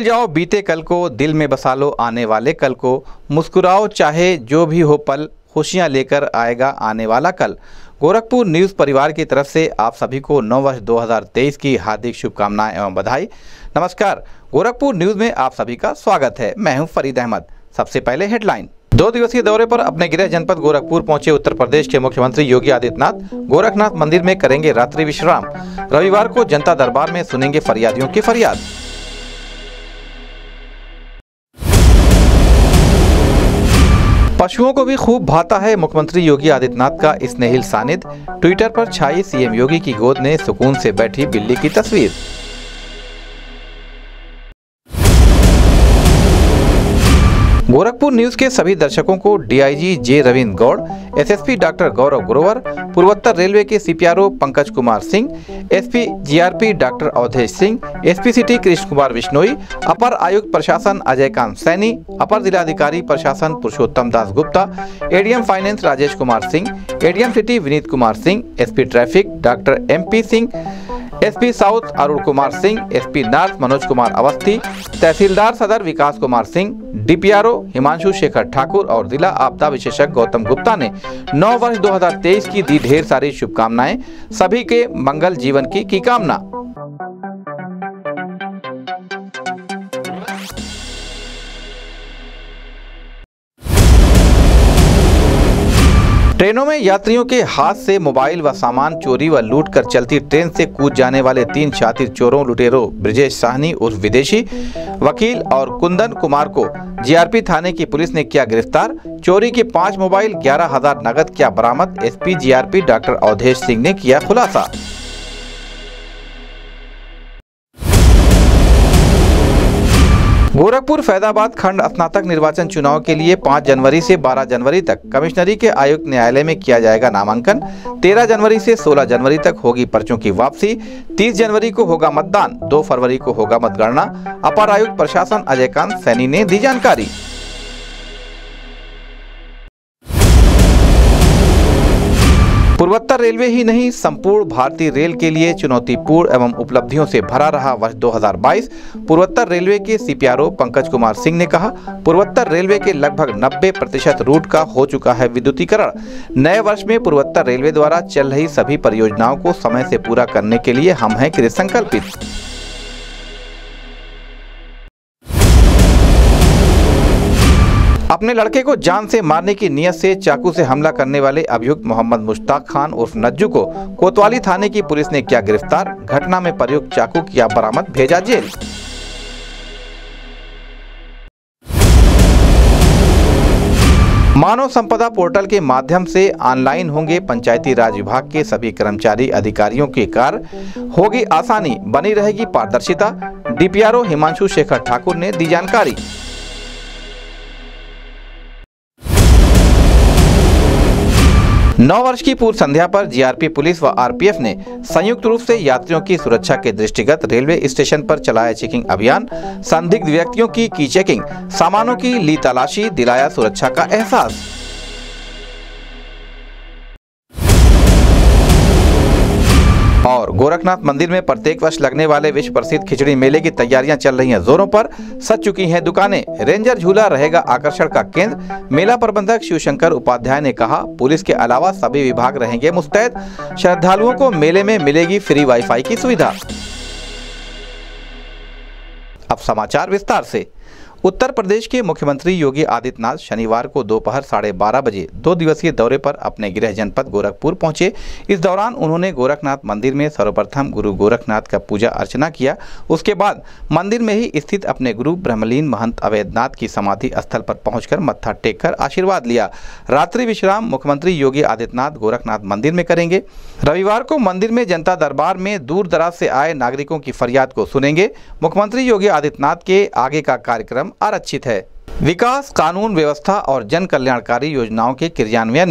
जाओ बीते कल को, दिल में बसा लो आने वाले कल को, मुस्कुराओ चाहे जो भी हो पल, खुशियां लेकर आएगा आने वाला कल। गोरखपुर न्यूज़ परिवार की तरफ से आप सभी को नव वर्ष 2023 की हार्दिक शुभकामनाएं एवं बधाई। नमस्कार, गोरखपुर न्यूज़ में आप सभी का स्वागत है। मैं हूं फरीद अहमद। सबसे पहले हेडलाइन। 2 दिवसीय दौरे पर अपने गृह जनपद गोरखपुर पहुंचे उत्तर प्रदेश के मुख्यमंत्री योगी आदित्यनाथ गोरखनाथ मंदिर में करेंगे रात्रि विश्राम। रविवार को जनता दरबार में सुनेंगे फरियादियों की फरियाद। पशुओं को भी खूब भाता है मुख्यमंत्री योगी आदित्यनाथ का स्नेहिल सानिध्य। ट्विटर पर छाई सीएम योगी की गोद में सुकून से बैठी बिल्ली की तस्वीर। गोरखपुर न्यूज के सभी दर्शकों को DIG J Ravindra Gaur, SSP doctor Gaurav Grover, पूर्वोत्तर रेलवे के CPRO Pankaj Kumar Singh, SP GRP doctor Awadhesh Singh, SP city Krishna Kumar Bishnoi, अपर आयुक्त प्रशासन अजय कांत सैनी, अपर जिलाधिकारी प्रशासन Purushottam Das Gupta, ADM finance Rajesh Kumar Singh, ADM city Vineet Kumar Singh, SP traffic doctor MP Singh, SP south Arun Kumar Singh, SP north Manoj Kumar Awasthi, तहसीलदार सदर विकास कुमार सिंह, डीपीआरओ हिमांशु शेखर ठाकुर और जिला आपदा विशेषज्ञ गौतम गुप्ता ने नव वर्ष 2023 की दी ढेर सारी शुभकामनाएं। सभी के मंगल जीवन की कामना। ट्रेनों में यात्रियों के हाथ से मोबाइल व सामान चोरी व लूट कर चलती ट्रेन से कूद जाने वाले 3 शातिर चोरों लुटेरों ब्रिजेश साहनी उर्फ विदेशी, वकील और कुंदन कुमार को जीआरपी थाने की पुलिस ने किया गिरफ्तार। चोरी के 5 मोबाइल 11,000 नगद किया बरामद। SP GRP doctor Awadhesh Singh ने किया खुलासा। गोरखपुर फैजाबाद खंड स्नातक निर्वाचन चुनाव के लिए 5 जनवरी से 12 जनवरी तक कमिश्नरी के आयुक्त न्यायालय में किया जाएगा नामांकन। 13 जनवरी से 16 जनवरी तक होगी पर्चों की वापसी। 30 जनवरी को होगा मतदान। 2 फरवरी को होगा मतगणना। अपर आयुक्त प्रशासन अजय कांत सैनी ने दी जानकारी। पूर्वोत्तर रेलवे ही नहीं, संपूर्ण भारतीय रेल के लिए चुनौतीपूर्ण एवं उपलब्धियों से भरा रहा वर्ष 2022। पूर्वोत्तर रेलवे के सीपीआरओ पंकज कुमार सिंह ने कहा, पूर्वोत्तर रेलवे के लगभग 90% रूट का हो चुका है विद्युतीकरण। नए वर्ष में पूर्वोत्तर रेलवे द्वारा चल रही सभी परियोजनाओं को समय से पूरा करने के लिए हम हैं कृत संकल्पित। अपने लड़के को जान से मारने की नीयत से चाकू से हमला करने वाले अभियुक्त मोहम्मद मुश्ताक खान उर्फ नज्जू को कोतवाली थाने की पुलिस ने किया गिरफ्तार। घटना में प्रयुक्त चाकू किया बरामद, भेजा जेल। मानव संपदा पोर्टल के माध्यम से ऑनलाइन होंगे पंचायती राज विभाग के सभी कर्मचारी अधिकारियों के कार्य। होगी आसानी, बनी रहेगी पारदर्शिता। डीपीआरओ हिमांशु शेखर ठाकुर ने दी जानकारी। नव वर्ष की पूर्व संध्या पर जीआरपी पुलिस व आरपीएफ ने संयुक्त रूप से यात्रियों की सुरक्षा के दृष्टिगत रेलवे स्टेशन पर चलाया चेकिंग अभियान। संदिग्ध व्यक्तियों की चेकिंग, सामानों की ली तलाशी, दिलाया सुरक्षा का एहसास। और गोरखनाथ मंदिर में प्रत्येक वर्ष लगने वाले विश्व प्रसिद्ध खिचड़ी मेले की तैयारियां चल रही हैं जोरों पर। सज चुकी हैं दुकानें। रेंजर झूला रहेगा आकर्षण का केंद्र। मेला प्रबंधक शिवशंकर उपाध्याय ने कहा, पुलिस के अलावा सभी विभाग रहेंगे मुस्तैद। श्रद्धालुओं को मेले में मिलेगी फ्री वाईफाई की सुविधा। अब समाचार विस्तार से। उत्तर प्रदेश के मुख्यमंत्री योगी आदित्यनाथ शनिवार को दोपहर 12:30 बजे 2 दिवसीय दौरे पर अपने गृह जनपद गोरखपुर पहुंचे। इस दौरान उन्होंने गोरखनाथ मंदिर में सर्वप्रथम गुरु गोरखनाथ का पूजा अर्चना किया। उसके बाद मंदिर में ही स्थित अपने गुरु ब्रह्मलीन महंत अवैधनाथ की समाधि स्थल पर पहुंचकर मत्था टेककर आशीर्वाद लिया। रात्रि विश्राम मुख्यमंत्री योगी आदित्यनाथ गोरखनाथ मंदिर में करेंगे। रविवार को मंदिर में जनता दरबार में दूर दराज से आए नागरिकों की फरियाद को सुनेंगे। मुख्यमंत्री योगी आदित्यनाथ के आगे का कार्यक्रम आरक्षित है। विकास, कानून व्यवस्था और जन कल्याणकारी योजनाओं के क्रियान्वयन में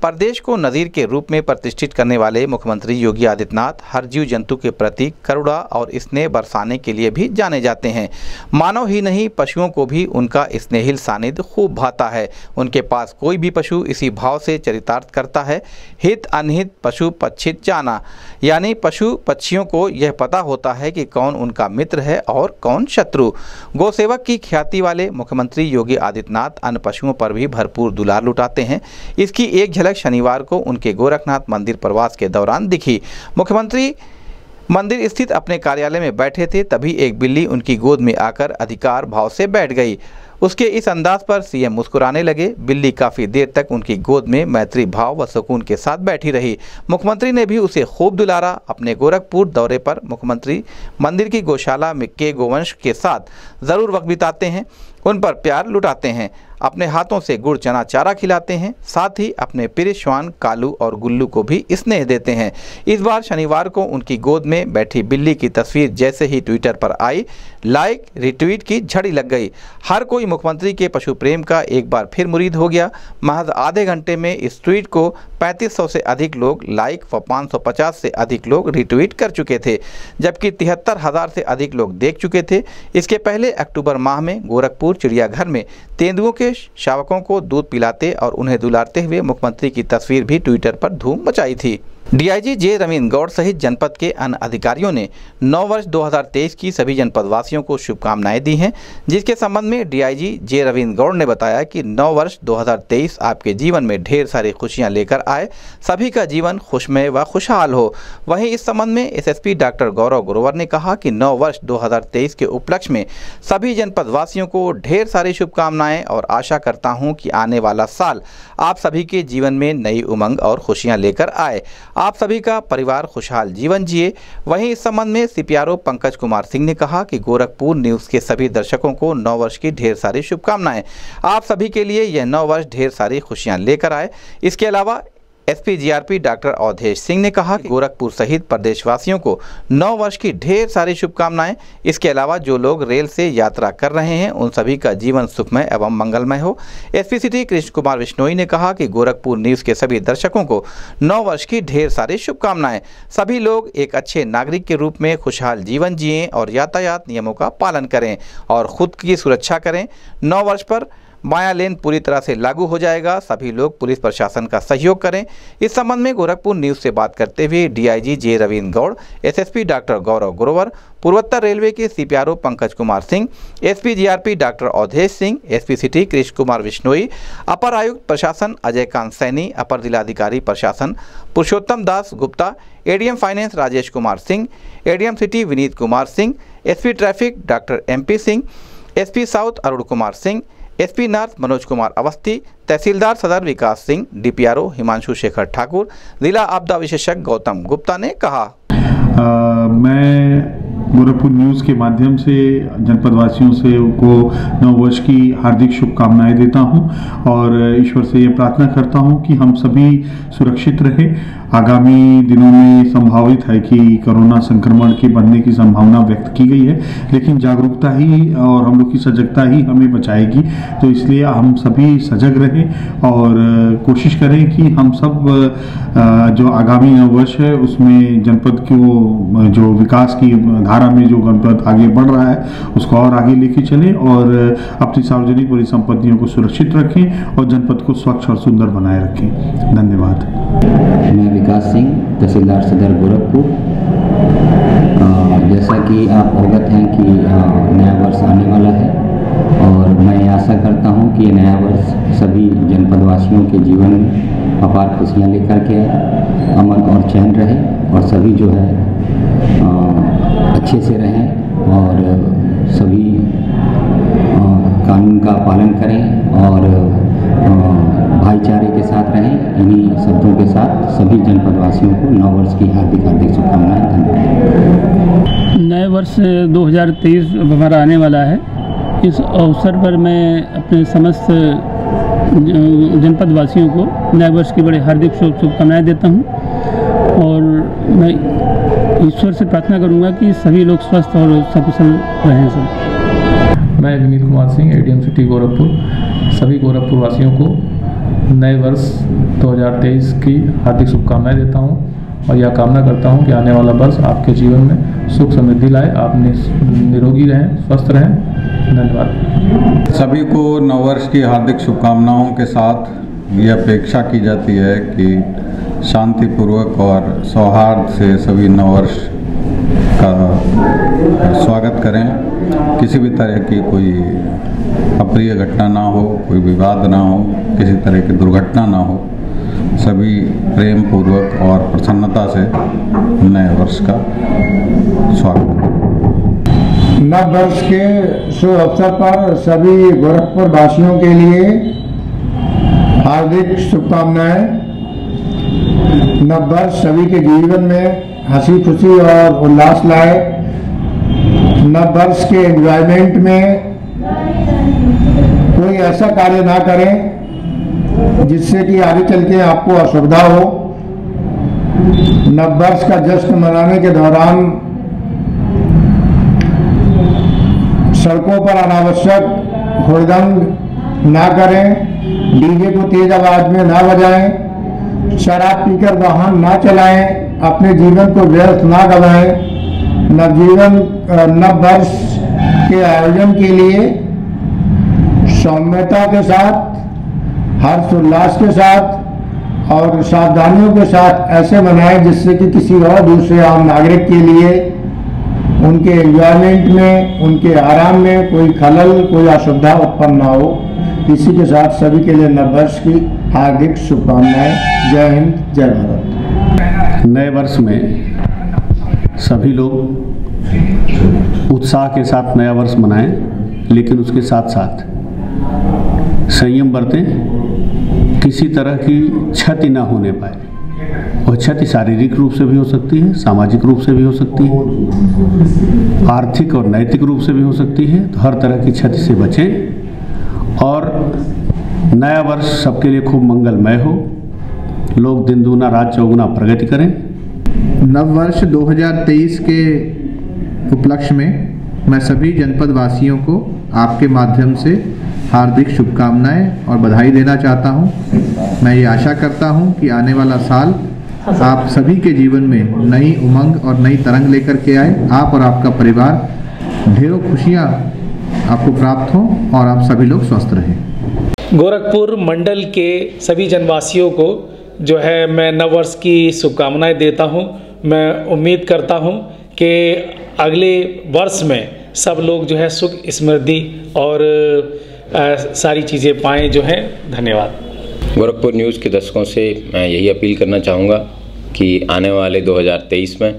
प्रदेश को नज़ीर के रूप में प्रतिष्ठित करने वाले मुख्यमंत्री योगी आदित्यनाथ हर जीव जंतु के प्रति करुणा और स्नेह बरसाने के लिए भी जाने जाते हैं। मानव ही नहीं, पशुओं को भी उनका स्नेहिल सानिध्य खूब भाता है। उनके पास कोई भी पशु इसी भाव से चरितार्थ करता है, हित अनहित पशु पक्षित जाना, यानी पशु पक्षियों को यह पता होता है कि कौन उनका मित्र है और कौन शत्रु। गौसेवक की ख्याति वाले मुख्यमंत्री योगी आदित्यनाथ अन्य पशुओं पर भी भरपूर दुलार लुटाते हैं। इसकी एक झलक शनिवार को उनके गोरखनाथ मंदिर प्रवास के दौरान दिखी। मुख्यमंत्री मंदिर स्थित अपने कार्यालय में बैठे थे, तभी एक बिल्ली उनकी गोद में आकर अधिकार भाव से बैठ गई। उसके इस अंदाज पर सीएम मुस्कुराने लगे। बिल्ली काफ़ी देर तक उनकी गोद में मैत्री भाव व सुकून के साथ बैठी रही। मुख्यमंत्री ने भी उसे खूब दुलारा। अपने गोरखपुर दौरे पर मुख्यमंत्री मंदिर की गौशाला के गोवंश के साथ ज़रूर वक्त बिताते हैं, उन पर प्यार लुटाते हैं, अपने हाथों से गुड़ चना चारा खिलाते हैं, साथ ही अपने प्रिय श्वान कालू और गुल्लू को भी स्नेह देते हैं। इस बार शनिवार को उनकी गोद में बैठी बिल्ली की तस्वीर जैसे ही ट्विटर पर आई, लाइक रिट्वीट की झड़ी लग गई। हर कोई मुख्यमंत्री के पशु प्रेम का एक बार फिर मुरीद हो गया। महज आधे घंटे में इस ट्वीट को 3500 से अधिक लोग लाइक व 550 से अधिक लोग रिट्वीट कर चुके थे, जबकि 73,000 से अधिक लोग देख चुके थे। इसके पहले अक्टूबर माह में गोरखपुर चिड़ियाघर में तेंदुओं के शावकों को दूध पिलाते और उन्हें दुलारते हुए मुख्यमंत्री की तस्वीर भी ट्विटर पर धूम मचाई थी। डीआईजी जे रविंद्र गौड़ सहित जनपद के अन्य अधिकारियों ने नववर्ष 2023 की सभी जनपद वासियों को शुभकामनाएं दी हैं, जिसके संबंध में डीआईजी जे रविंद्र गौड़ ने बताया कि नववर्ष 2023 आपके जीवन में ढेर सारी खुशियां लेकर आए, सभी का जीवन खुशमय व खुशहाल हो। वहीं इस संबंध में एसएसपी डॉक्टर गौरव गुरोवर ने कहा कि नववर्ष 2023 के उपलक्ष्य में सभी जनपद वासियों को ढेर सारी शुभकामनाएं और आशा करता हूँ कि आने वाला साल आप सभी के जीवन में नई उमंग और खुशियाँ लेकर आए, आप सभी का परिवार खुशहाल जीवन जिए। वहीं इस संबंध में सीपीआरओ पंकज कुमार सिंह ने कहा कि गोरखपुर न्यूज़ के सभी दर्शकों को नववर्ष की ढेर सारी शुभकामनाएं। आप सभी के लिए यह नववर्ष ढेर सारी खुशियां लेकर आए। इसके अलावा SP GRP doctor Awadhesh Singh ने कहा कि गोरखपुर सहित प्रदेशवासियों को नव वर्ष की ढेर सारी शुभकामनाएं। इसके अलावा जो लोग रेल से यात्रा कर रहे हैं उन सभी का जीवन सुखमय एवं मंगलमय हो। एसपी सिटी कृष्ण कुमार विश्नोई ने कहा कि गोरखपुर न्यूज़ के सभी दर्शकों को नव वर्ष की ढेर सारी शुभकामनाएं। सभी लोग एक अच्छे नागरिक के रूप में खुशहाल जीवन जिएं और यातायात नियमों का पालन करें और खुद की सुरक्षा करें। नव वर्ष पर माया लेन पूरी तरह से लागू हो जाएगा, सभी लोग पुलिस प्रशासन का सहयोग करें। इस संबंध में गोरखपुर न्यूज़ से बात करते हुए DIG J Ravindra Gaur, SSP doctor Gaurav Grover, पूर्वोत्तर रेलवे के CPRO Pankaj Kumar Singh, SP GRP doctor Awadhesh Singh, SP city Krishna Kumar Vishnoi, अपर आयुक्त प्रशासन अजय कांत सैनी, अपर जिलाधिकारी प्रशासन Purushottam Das Gupta, ADM finance Rajesh Kumar Singh, ADM city Vineet Kumar Singh, SP traffic doctor MP Singh, SP south Arun Kumar Singh, SP north Manoj Kumar Awasthi, तहसीलदार सदर विकास सिंह, डीपीआरओ हिमांशु शेखर ठाकुर, जिला आपदा विशेषज्ञ गौतम गुप्ता ने कहा। मैं गोरखपुर न्यूज़ के माध्यम से जनपद वासियों से को नववर्ष की हार्दिक शुभकामनाएं देता हूं और ईश्वर से ये प्रार्थना करता हूं कि हम सभी सुरक्षित रहें। आगामी दिनों में संभावित है कि कोरोना संक्रमण के बढ़ने की संभावना व्यक्त की गई है, लेकिन जागरूकता ही और हम लोग की सजगता ही हमें बचाएगी। तो इसलिए हम सभी सजग रहें और कोशिश करें कि हम सब जो आगामी नववर्ष है उसमें जनपद को जो विकास की धारा में जो जनपद आगे बढ़ रहा है उसको और आगे लेके चलें और अपनी सार्वजनिक परिसंपत्तियों को सुरक्षित रखें और जनपद को स्वच्छ और सुंदर बनाए रखें। धन्यवाद। मैं विकास सिंह, तहसीलदार सदर गोरखपुर। जैसा कि आप अवगत हैं कि नया वर्ष आने वाला है और मैं आशा करता हूं कि नया वर्ष सभी जनपदवासियों के जीवन में अपार खुशियां लेकर के अमन और चैन रहे और सभी जो है अच्छे से रहें और सभी कानून का पालन करें और भाईचारे के साथ रहें। इन्हीं शब्दों के साथ सभी जनपदवासियों को नव वर्ष की हार्दिक शुभकामनाएं। धन्यवाद। नए वर्ष 2023 हमारा आने वाला है। इस अवसर पर मैं अपने समस्त जनपद वासियों को नए वर्ष की बड़े हार्दिक शुभकामनाएं देता हूं और मैं ईश्वर से प्रार्थना करूंगा कि सभी लोग स्वस्थ और सकुशल रहें। सब मैं विनीत कुमार सिंह, एडीएम सिटी गोरखपुर, सभी गोरखपुर वासियों को नए वर्ष 2023 की हार्दिक शुभकामनाएं देता हूं और यह कामना करता हूं कि आने वाला वर्ष आपके जीवन में सुख समृद्धि लाए। आप निरोगी रहें, स्वस्थ रहें। धन्यवाद। सभी को नववर्ष की हार्दिक शुभकामनाओं के साथ ये अपेक्षा की जाती है कि शांतिपूर्वक और सौहार्द से सभी नववर्ष का स्वागत करें। किसी भी तरह की कोई अप्रिय घटना ना हो, कोई विवाद ना हो, किसी तरह की दुर्घटना ना हो। सभी प्रेम पूर्वक और प्रसन्नता से नए वर्ष का स्वागत। नव वर्ष के शुभ अवसर पर सभी गोरखपुर वासियों के लिए हार्दिक शुभकामनाएं। नव वर्ष सभी के जीवन में हंसी खुशी और उल्लास लाए। नव वर्ष के एंजॉयमेंट में कोई ऐसा कार्य ना करें जिससे कि आगे चल के आपको असुविधा हो। नव वर्ष का जश्न मनाने के दौरान सड़कों पर अनावश्यक हुड़दंग ना करें, डीजे को तेज आवाज में ना बजाएं, शराब पीकर वाहन ना चलाएं, अपने जीवन को व्यर्थ ना गवाएं। नव वर्ष के आयोजन के लिए सौम्यता के साथ, हर्षोल्लास के साथ और सावधानियों के साथ ऐसे मनाएं जिससे कि किसी और दूसरे आम नागरिक के लिए उनके एंजॉयमेंट में, उनके आराम में कोई खलल, कोई असुविधा उत्पन्न ना हो। इसी के साथ सभी के लिए नववर्ष की हार्दिक शुभकामनाएं। जय हिंद, जय भारत। नए वर्ष में सभी लोग उत्साह के साथ नया वर्ष मनाएं, लेकिन उसके साथ साथ संयम बरतें, किसी तरह की क्षति न होने पाए। और क्षति शारीरिक रूप से भी हो सकती है, सामाजिक रूप से भी हो सकती है, आर्थिक और नैतिक रूप से भी हो सकती है। तो हर तरह की क्षति से बचें और नया वर्ष सबके लिए खूब मंगलमय हो। लोग दिन दूना रात चौगुना प्रगति करें। नव वर्ष 2023 के उपलक्ष्य में मैं सभी जनपद वासियों को आपके माध्यम से हार्दिक शुभकामनाएं और बधाई देना चाहता हूं। मैं ये आशा करता हूं कि आने वाला साल आप सभी के जीवन में नई उमंग और नई तरंग लेकर के आए। आप और आपका परिवार ढेरों खुशियां आपको प्राप्त हों और आप सभी लोग स्वस्थ रहें। गोरखपुर मंडल के सभी जनवासियों को जो है मैं नववर्ष की शुभकामनाएं देता हूं। मैं उम्मीद करता हूं कि अगले वर्ष में सब लोग जो है सुख समृद्धि और सारी चीज़ें पाएँ जो हैं। धन्यवाद। गोरखपुर न्यूज़ के दर्शकों से मैं यही अपील करना चाहूँगा कि आने वाले 2023 में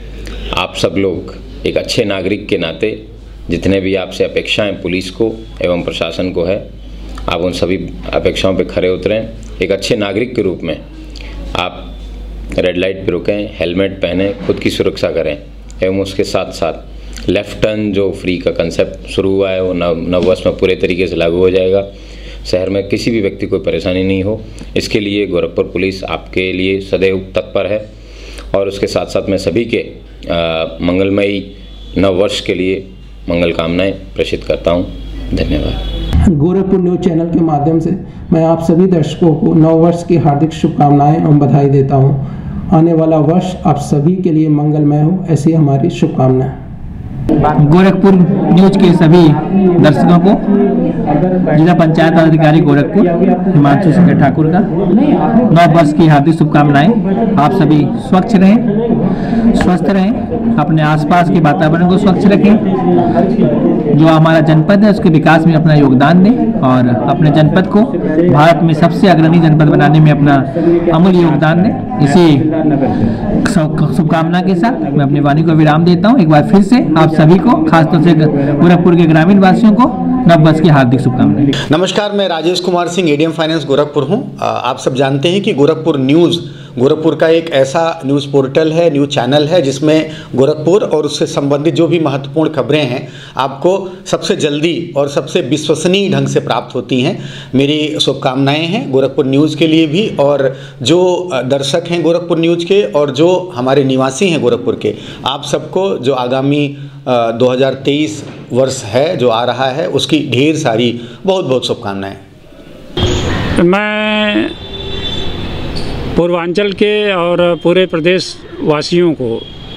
आप सब लोग एक अच्छे नागरिक के नाते जितने भी आपसे अपेक्षाएं पुलिस को एवं प्रशासन को है, आप उन सभी अपेक्षाओं पर खरे उतरें। एक अच्छे नागरिक के रूप में आप रेड लाइट पर रुकें, हेलमेट पहनें, खुद की सुरक्षा करें एवं उसके साथ साथ लेफ़्ट टर्न जो फ्री का कंसेप्ट शुरू हुआ है वो नववर्ष में पूरे तरीके से लागू हो जाएगा। शहर में किसी भी व्यक्ति को परेशानी नहीं हो, इसके लिए गोरखपुर पुलिस आपके लिए सदैव तत्पर है। और उसके साथ साथ मैं सभी के मंगलमयी नववर्ष के लिए मंगल कामनाएं प्रेषित करता हूं। धन्यवाद। गोरखपुर न्यूज़ चैनल के माध्यम से मैं आप सभी दर्शकों को नववर्ष की हार्दिक शुभकामनाएं और बधाई देता हूं। आने वाला वर्ष आप सभी के लिए मंगलमय हो, ऐसी हमारी शुभकामनाएं। गोरखपुर न्यूज के सभी दर्शकों को जिला पंचायत अधिकारी गोरखपुर हिमांशु सिंह ठाकुर का नव वर्ष की हार्दिक शुभकामनाएं। आप सभी स्वच्छ रहें, स्वस्थ रहें, अपने आसपास के वातावरण को स्वच्छ रखें, जो हमारा जनपद है उसके विकास में अपना योगदान दें और अपने जनपद को भारत में सबसे अग्रणी जनपद बनाने में अपना अमूल्य योगदान दें। इसी शुभकामना के साथ मैं अपनी वाणी को विराम देता हूँ। एक बार फिर से आप सभी को, खासतौर से गोरखपुर के ग्रामीण वासियों को नववर्ष की हार्दिक शुभकामनाएं। नमस्कार, मैं राजेश कुमार सिंह, एडीएम फाइनेंस गोरखपुर हूं। आप सब जानते हैं कि गोरखपुर न्यूज़ गोरखपुर का एक ऐसा न्यूज़ पोर्टल है, न्यूज़ चैनल है जिसमें गोरखपुर और उससे संबंधित जो भी महत्वपूर्ण खबरें हैं आपको सबसे जल्दी और सबसे विश्वसनीय ढंग से प्राप्त होती हैं। मेरी शुभकामनाएं हैं गोरखपुर न्यूज़ के लिए भी, और जो दर्शक हैं गोरखपुर न्यूज़ के और जो हमारे निवासी हैं गोरखपुर के, आप सबको जो आगामी 2023 वर्ष है जो आ रहा है उसकी ढेर सारी बहुत बहुत शुभकामनाएं। मैं पूर्वांचल के और पूरे प्रदेश वासियों को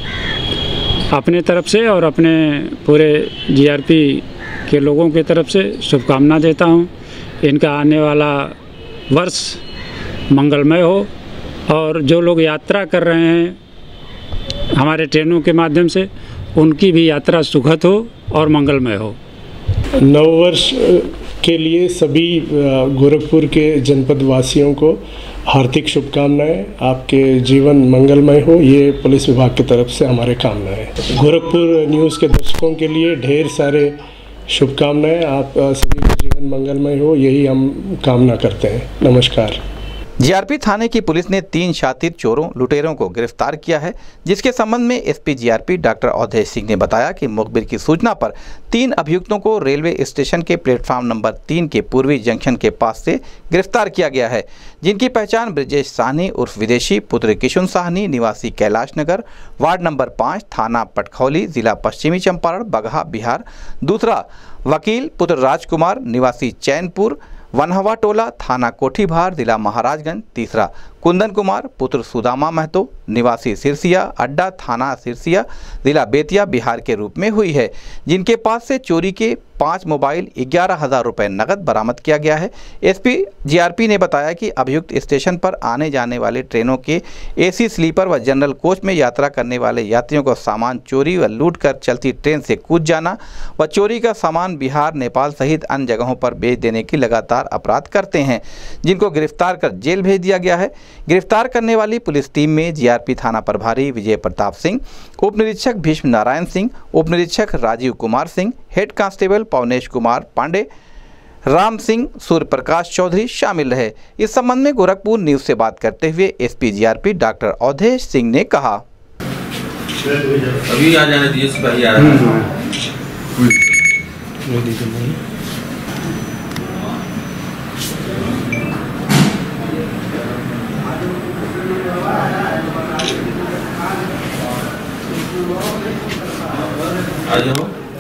अपने तरफ से और अपने पूरे जीआरपी के लोगों की तरफ से शुभकामना देता हूं। इनका आने वाला वर्ष मंगलमय हो और जो लोग यात्रा कर रहे हैं हमारे ट्रेनों के माध्यम से, उनकी भी यात्रा सुखद हो और मंगलमय हो। नववर्ष के लिए सभी गोरखपुर के जनपद वासियों को हार्दिक शुभकामनाएं। आपके जीवन मंगलमय हो, ये पुलिस विभाग की तरफ से हमारे कामना है। गोरखपुर न्यूज़ के दर्शकों के लिए ढेर सारे शुभकामनाएं। आप सभी का जीवन मंगलमय हो, यही हम कामना करते हैं। नमस्कार। जीआरपी थाने की पुलिस ने 3 शातिर चोरों लुटेरों को गिरफ्तार किया है, जिसके संबंध में SP GRP doctor Awadhesh Singh ने बताया कि मुखबिर की सूचना पर 3 अभियुक्तों को रेलवे स्टेशन के प्लेटफार्म नंबर 3 के पूर्वी जंक्शन के पास से गिरफ्तार किया गया है, जिनकी पहचान ब्रजेश साहनी उर्फ विदेशी पुत्र किशुन साहनी निवासी कैलाश नगर वार्ड नंबर 5 थाना पटखौली जिला पश्चिमी चंपारण बगहा बिहार, दूसरा वकील पुत्र राजकुमार निवासी चैनपुर वनहवा टोला थाना कोठीभार जिला महाराजगंज, तीसरा कुंदन कुमार पुत्र सुदामा महतो निवासी सिरसिया अड्डा थाना सिरसिया जिला बेतिया बिहार के रूप में हुई है, जिनके पास से चोरी के 5 मोबाइल 11,000 रुपये नकद बरामद किया गया है। एसपी जीआरपी ने बताया कि अभियुक्त स्टेशन पर आने जाने वाले ट्रेनों के एसी स्लीपर व जनरल कोच में यात्रा करने वाले यात्रियों को सामान चोरी व लूट कर चलती ट्रेन से कूद जाना व चोरी का सामान बिहार नेपाल सहित अन्य जगहों पर बेच देने की लगातार अपराध करते हैं, जिनको गिरफ्तार कर जेल भेज दिया गया है। गिरफ्तार करने वाली पुलिस टीम में जीआरपी थाना प्रभारी विजय प्रताप सिंह, उप निरीक्षक भीष्म नारायण सिंह, उप निरीक्षक राजीव कुमार सिंह, हेड कांस्टेबल पवनेश कुमार पांडे, राम सिंह, सूर्य प्रकाश चौधरी शामिल रहे। इस संबंध में गोरखपुर न्यूज से बात करते हुए SP GRP doctor Awadhesh Singh ने कहा, अभी आ जाने दीजिए, सिपाही आ रहा है। आ जाओ।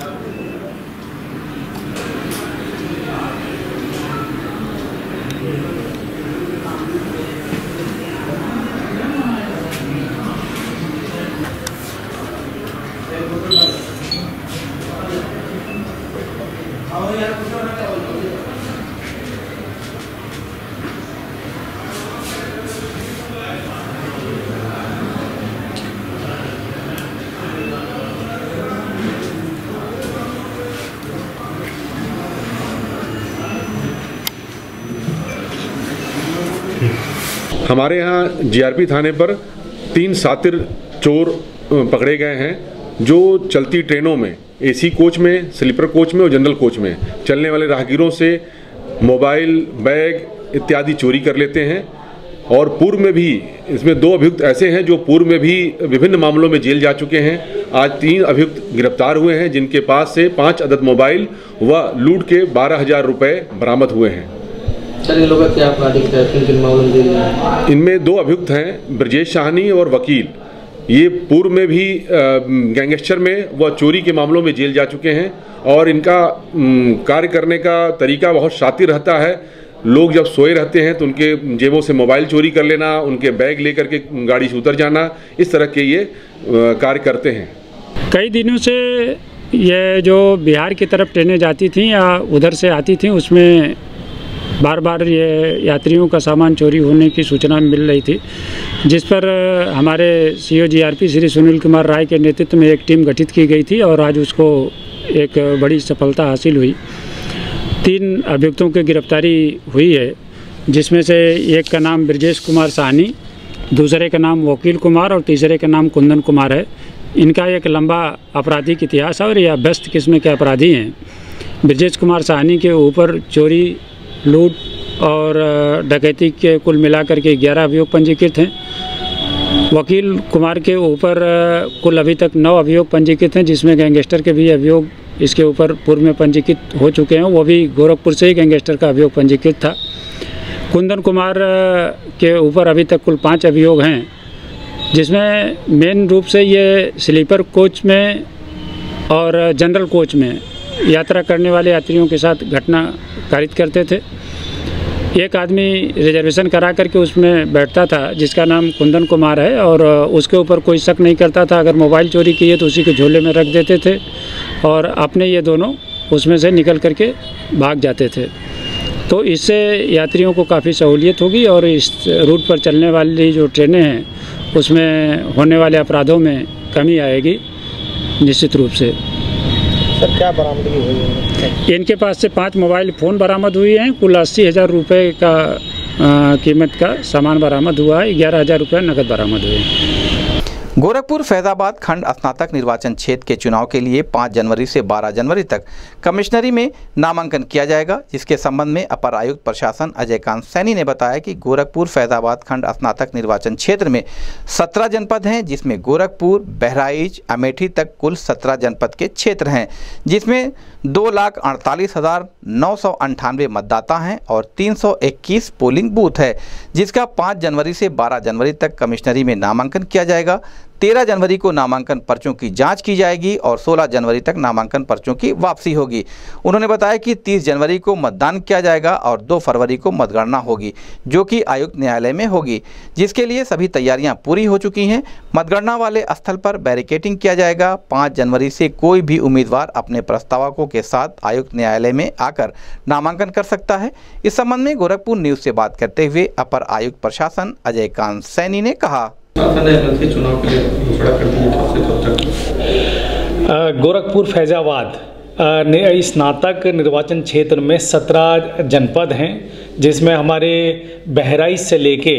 हमारे यहाँ जीआरपी थाने पर 3 शातिर चोर पकड़े गए हैं, जो चलती ट्रेनों में एसी कोच में, स्लीपर कोच में और जनरल कोच में चलने वाले राहगीरों से मोबाइल, बैग इत्यादि चोरी कर लेते हैं। और पूर्व में भी इसमें 2 अभियुक्त ऐसे हैं जो पूर्व में भी विभिन्न मामलों में जेल जा चुके हैं। आज 3 अभियुक्त गिरफ्तार हुए हैं, जिनके पास से 5 अदद मोबाइल व लूट के 12,000 रुपये बरामद हुए हैं। सर, इन लोगों क्या आपराधिक किन मामलों में जेल हैं? इनमें 2 अभियुक्त हैं, ब्रजेश साहनी और वकील। ये पूर्व में भी गैंगस्टर में व चोरी के मामलों में जेल जा चुके हैं और इनका कार्य करने का तरीका बहुत शातिर रहता है। लोग जब सोए रहते हैं तो उनके जेबों से मोबाइल चोरी कर लेना, उनके बैग लेकर के गाड़ी से उतर जाना, इस तरह के ये कार्य करते हैं। कई दिनों से ये जो बिहार की तरफ ट्रेनें जाती थीं या उधर से आती थीं, उसमें बार बार ये यात्रियों का सामान चोरी होने की सूचना मिल रही थी, जिस पर हमारे सीओ जीआरपी श्री सुनील कुमार राय के नेतृत्व में एक टीम गठित की गई थी और आज उसको एक बड़ी सफलता हासिल हुई। 3 अभियुक्तों की गिरफ्तारी हुई है, जिसमें से एक का नाम ब्रजेश कुमार साहनी, दूसरे का नाम वकील कुमार और तीसरे का नाम कुंदन कुमार है। इनका एक लंबा आपराधिक इतिहास है और ये अभ्यस्त किस्म के अपराधी हैं। ब्रजेश कुमार साहनी के ऊपर चोरी, लूट और डकैती के कुल मिलाकर के 11 अभियोग पंजीकृत हैं। वकील कुमार के ऊपर कुल अभी तक 9 अभियोग पंजीकृत हैं, जिसमें गैंगस्टर के भी अभियोग इसके ऊपर पूर्व में पंजीकृत हो चुके हैं। वो भी गोरखपुर से ही गैंगस्टर का अभियोग पंजीकृत था। कुंदन कुमार के ऊपर अभी तक कुल 5 अभियोग हैं, जिसमें मेन रूप से ये स्लीपर कोच में और जनरल कोच में यात्रा करने वाले यात्रियों के साथ घटना कारित करते थे। एक आदमी रिजर्वेशन करा करके उसमें बैठता था जिसका नाम कुंदन कुमार है, और उसके ऊपर कोई शक नहीं करता था। अगर मोबाइल चोरी किए तो उसी के झोले में रख देते थे और अपने ये दोनों उसमें से निकल करके भाग जाते थे। तो इससे यात्रियों को काफ़ी सहूलियत होगी और इस रूट पर चलने वाली जो ट्रेनें हैं उसमें होने वाले अपराधों में कमी आएगी निश्चित रूप से। सर क्या बरामदगी हुई है? इनके पास से 5 मोबाइल फ़ोन बरामद हुए हैं। कुल 80,000 रुपये का कीमत का सामान बरामद हुआ है। 11,000 रुपये नकद बरामद हुए हैं। गोरखपुर फैजाबाद खंड स्नातक निर्वाचन क्षेत्र के चुनाव के लिए 5 जनवरी से 12 जनवरी तक कमिश्नरी में नामांकन किया जाएगा, जिसके संबंध में अपर आयुक्त प्रशासन अजय कांत सैनी ने बताया कि गोरखपुर फैजाबाद खंड स्नातक निर्वाचन क्षेत्र में 17 जनपद हैं, जिसमें गोरखपुर, बहराइच, अमेठी तक कुल 17 जनपद के क्षेत्र हैं, जिसमें 2,48,998 मतदाता हैं और 321 पोलिंग बूथ है, जिसका 5 जनवरी से 12 जनवरी तक कमिश्नरी में नामांकन किया जाएगा। 13 जनवरी को नामांकन पर्चों की जांच की जाएगी और 16 जनवरी तक नामांकन पर्चों की वापसी होगी। उन्होंने बताया कि 30 जनवरी को मतदान किया जाएगा और 2 फरवरी को मतगणना होगी, जो कि आयुक्त न्यायालय में होगी, जिसके लिए सभी तैयारियां पूरी हो चुकी हैं। मतगणना वाले स्थल पर बैरिकेडिंग किया जाएगा। 5 जनवरी से कोई भी उम्मीदवार अपने प्रस्तावकों के साथ आयुक्त न्यायालय में आकर नामांकन कर सकता है। इस संबंध में गोरखपुर न्यूज़ से बात करते हुए अपर आयुक्त प्रशासन अजय कांत सैनी ने कहा, चुनाव के लिए घोषणा कर दी है। गोरखपुर फैजाबाद स्नातक निर्वाचन क्षेत्र में 17 जनपद हैं, जिसमें हमारे बहराइच से लेके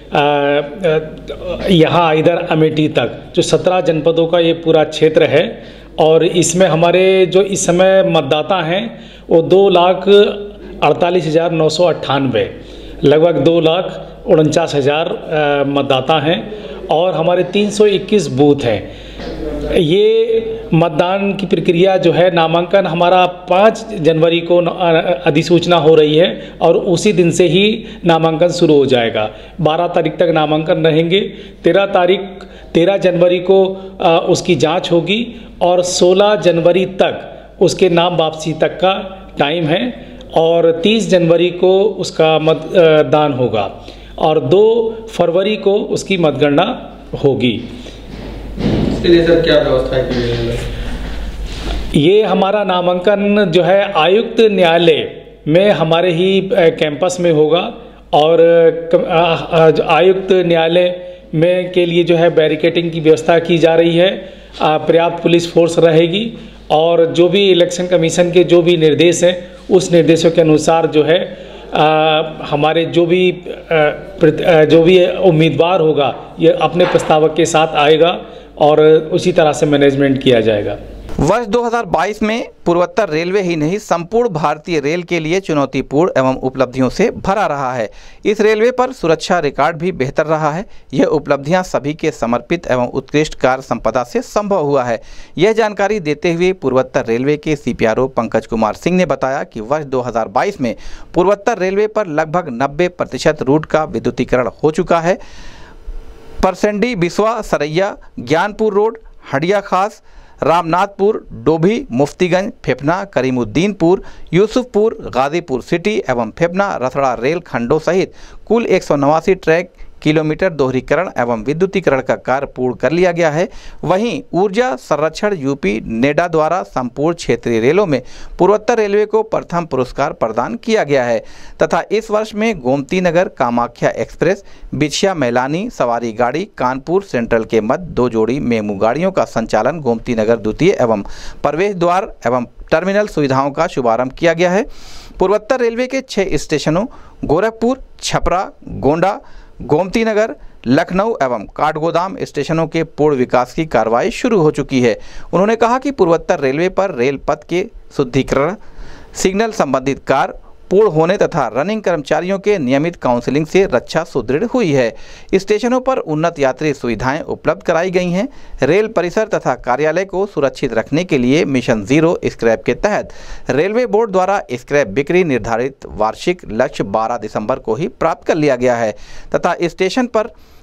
यहाँ इधर अमेठी तक जो 17 जनपदों का ये पूरा क्षेत्र है। और इसमें हमारे जो इस समय मतदाता हैं वो 2,48,998 लगभग 2,49,000 मतदाता हैं और हमारे 321 बूथ हैं। ये मतदान की प्रक्रिया जो है, नामांकन हमारा 5 जनवरी को अधिसूचना हो रही है और उसी दिन से ही नामांकन शुरू हो जाएगा। 12 तारीख तक नामांकन रहेंगे। 13 जनवरी को उसकी जांच होगी और 16 जनवरी तक उसके नाम वापसी तक का टाइम है और 30 जनवरी को उसका मतदान होगा और 2 फरवरी को उसकी मतगणना होगी। इसके लिए सर क्या व्यवस्था की गई है? ये हमारा नामांकन जो है आयुक्त न्यायालय में हमारे ही कैंपस में होगा और आयुक्त न्यायालय में के लिए जो है बैरिकेडिंग की व्यवस्था की जा रही है। पर्याप्त पुलिस फोर्स रहेगी और जो भी इलेक्शन कमीशन के जो भी निर्देश हैं उस निर्देशों के अनुसार जो है हमारे जो भी उम्मीदवार होगा ये अपने प्रस्तावक के साथ आएगा और उसी तरह से मैनेजमेंट किया जाएगा। वर्ष 2022 में पूर्वोत्तर रेलवे ही नहीं संपूर्ण भारतीय रेल के लिए चुनौतीपूर्ण एवं उपलब्धियों से भरा रहा है। इस रेलवे पर सुरक्षा रिकॉर्ड भी बेहतर रहा है। यह उपलब्धियां सभी के समर्पित एवं उत्कृष्ट कार्य संपदा से संभव हुआ है। यह जानकारी देते हुए पूर्वोत्तर रेलवे के CPRO पंकज कुमार सिंह ने बताया कि वर्ष 2022 में पूर्वोत्तर रेलवे पर लगभग 90% रूट का विद्युतीकरण हो चुका है। परसेंडी, बिस्वा, सरैया, ज्ञानपुर रोड, हडिया खास, रामनाथपुर, डोभी, मुफ्तीगंज, फेफना, करीमुद्दीनपुर, यूसुफपुर, गाजीपुर सिटी एवं फेफना रसड़ा रेल खंडों सहित कुल 189 ट्रैक किलोमीटर दोहरीकरण एवं विद्युतीकरण का कार्य पूर्ण कर लिया गया है। वहीं ऊर्जा संरक्षण यूपी नेडा द्वारा संपूर्ण क्षेत्रीय रेलों में पूर्वोत्तर रेलवे को प्रथम पुरस्कार प्रदान किया गया है तथा इस वर्ष में गोमती नगर कामाख्या एक्सप्रेस, बिछिया मैलानी सवारी गाड़ी, कानपुर सेंट्रल के मध्य 2 जोड़ी मेमू गाड़ियों का संचालन गोमती नगर द्वितीय एवं प्रवेश द्वार एवं टर्मिनल सुविधाओं का शुभारंभ किया गया है। पूर्वोत्तर रेलवे के 6 स्टेशनों गोरखपुर, छपरा, गोंडा, गोमती नगर, लखनऊ एवं काठगोदाम स्टेशनों के पूर्ण विकास की कार्रवाई शुरू हो चुकी है। उन्होंने कहा कि पूर्वोत्तर रेलवे पर रेल पथ के शुद्धिकरण, सिग्नल संबंधित कार्य पूर्ण होने तथा रनिंग कर्मचारियों के नियमित काउंसलिंग से रक्षा सुदृढ़ हुई है। स्टेशनों पर उन्नत यात्री सुविधाएं उपलब्ध कराई गई हैं। रेल परिसर तथा कार्यालय को सुरक्षित रखने के लिए मिशन 0 स्क्रैप के तहत रेलवे बोर्ड द्वारा स्क्रैप बिक्री निर्धारित वार्षिक लक्ष्य 12 दिसंबर को ही प्राप्त कर लिया गया है तथा स्टेशन पर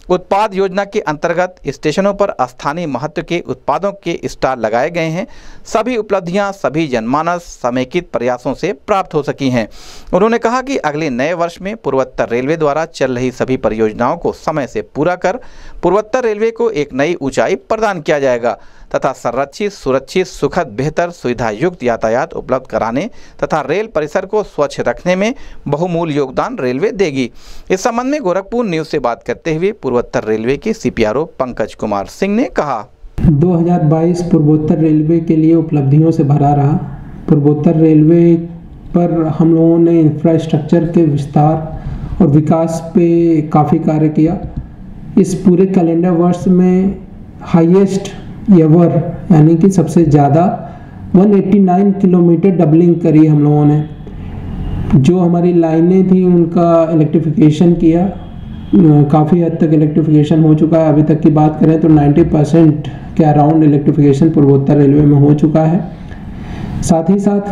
उत्पाद योजना के अंतर्गत स्टेशनों पर स्थानीय महत्व के उत्पादों के स्टॉल लगाए गए हैं। सभी उपलब्धियां सभी जनमानस समेकित प्रयासों से प्राप्त हो सकी हैं। उन्होंने कहा कि अगले नए वर्ष में पूर्वोत्तर रेलवे द्वारा चल रही सभी परियोजनाओं को समय से पूरा कर पूर्वोत्तर रेलवे को एक नई ऊंचाई प्रदान किया जाएगा तथा संरक्षित, सुरक्षित, सुखद, बेहतर, सुविधा युक्त यातायात उपलब्ध कराने तथा रेल परिसर को स्वच्छ रखने में बहुमूल्य योगदान रेलवे देगी। इस संबंध में गोरखपुर न्यूज से बात करते हुए पूर्वोत्तर रेलवे के CPRO पंकज कुमार सिंह ने कहा, 2022 पूर्वोत्तर रेलवे के लिए उपलब्धियों से भरा रहा। पूर्वोत्तर रेलवे पर हम लोगों ने इंफ्रास्ट्रक्चर के विस्तार और विकास पे काफ़ी कार्य किया। इस पूरे कैलेंडर वर्ष में हाईएस्ट एवर यानी कि सबसे ज़्यादा 189 किलोमीटर डबलिंग करी हम लोगों ने। जो हमारी लाइनें थी उनका इलेक्ट्रिफिकेशन किया, काफ़ी हद तक इलेक्ट्रिफिकेशन हो चुका है। अभी तक की बात करें तो 90% के अराउंड इलेक्ट्रिफिकेशन पूर्वोत्तर रेलवे में हो चुका है। साथ ही साथ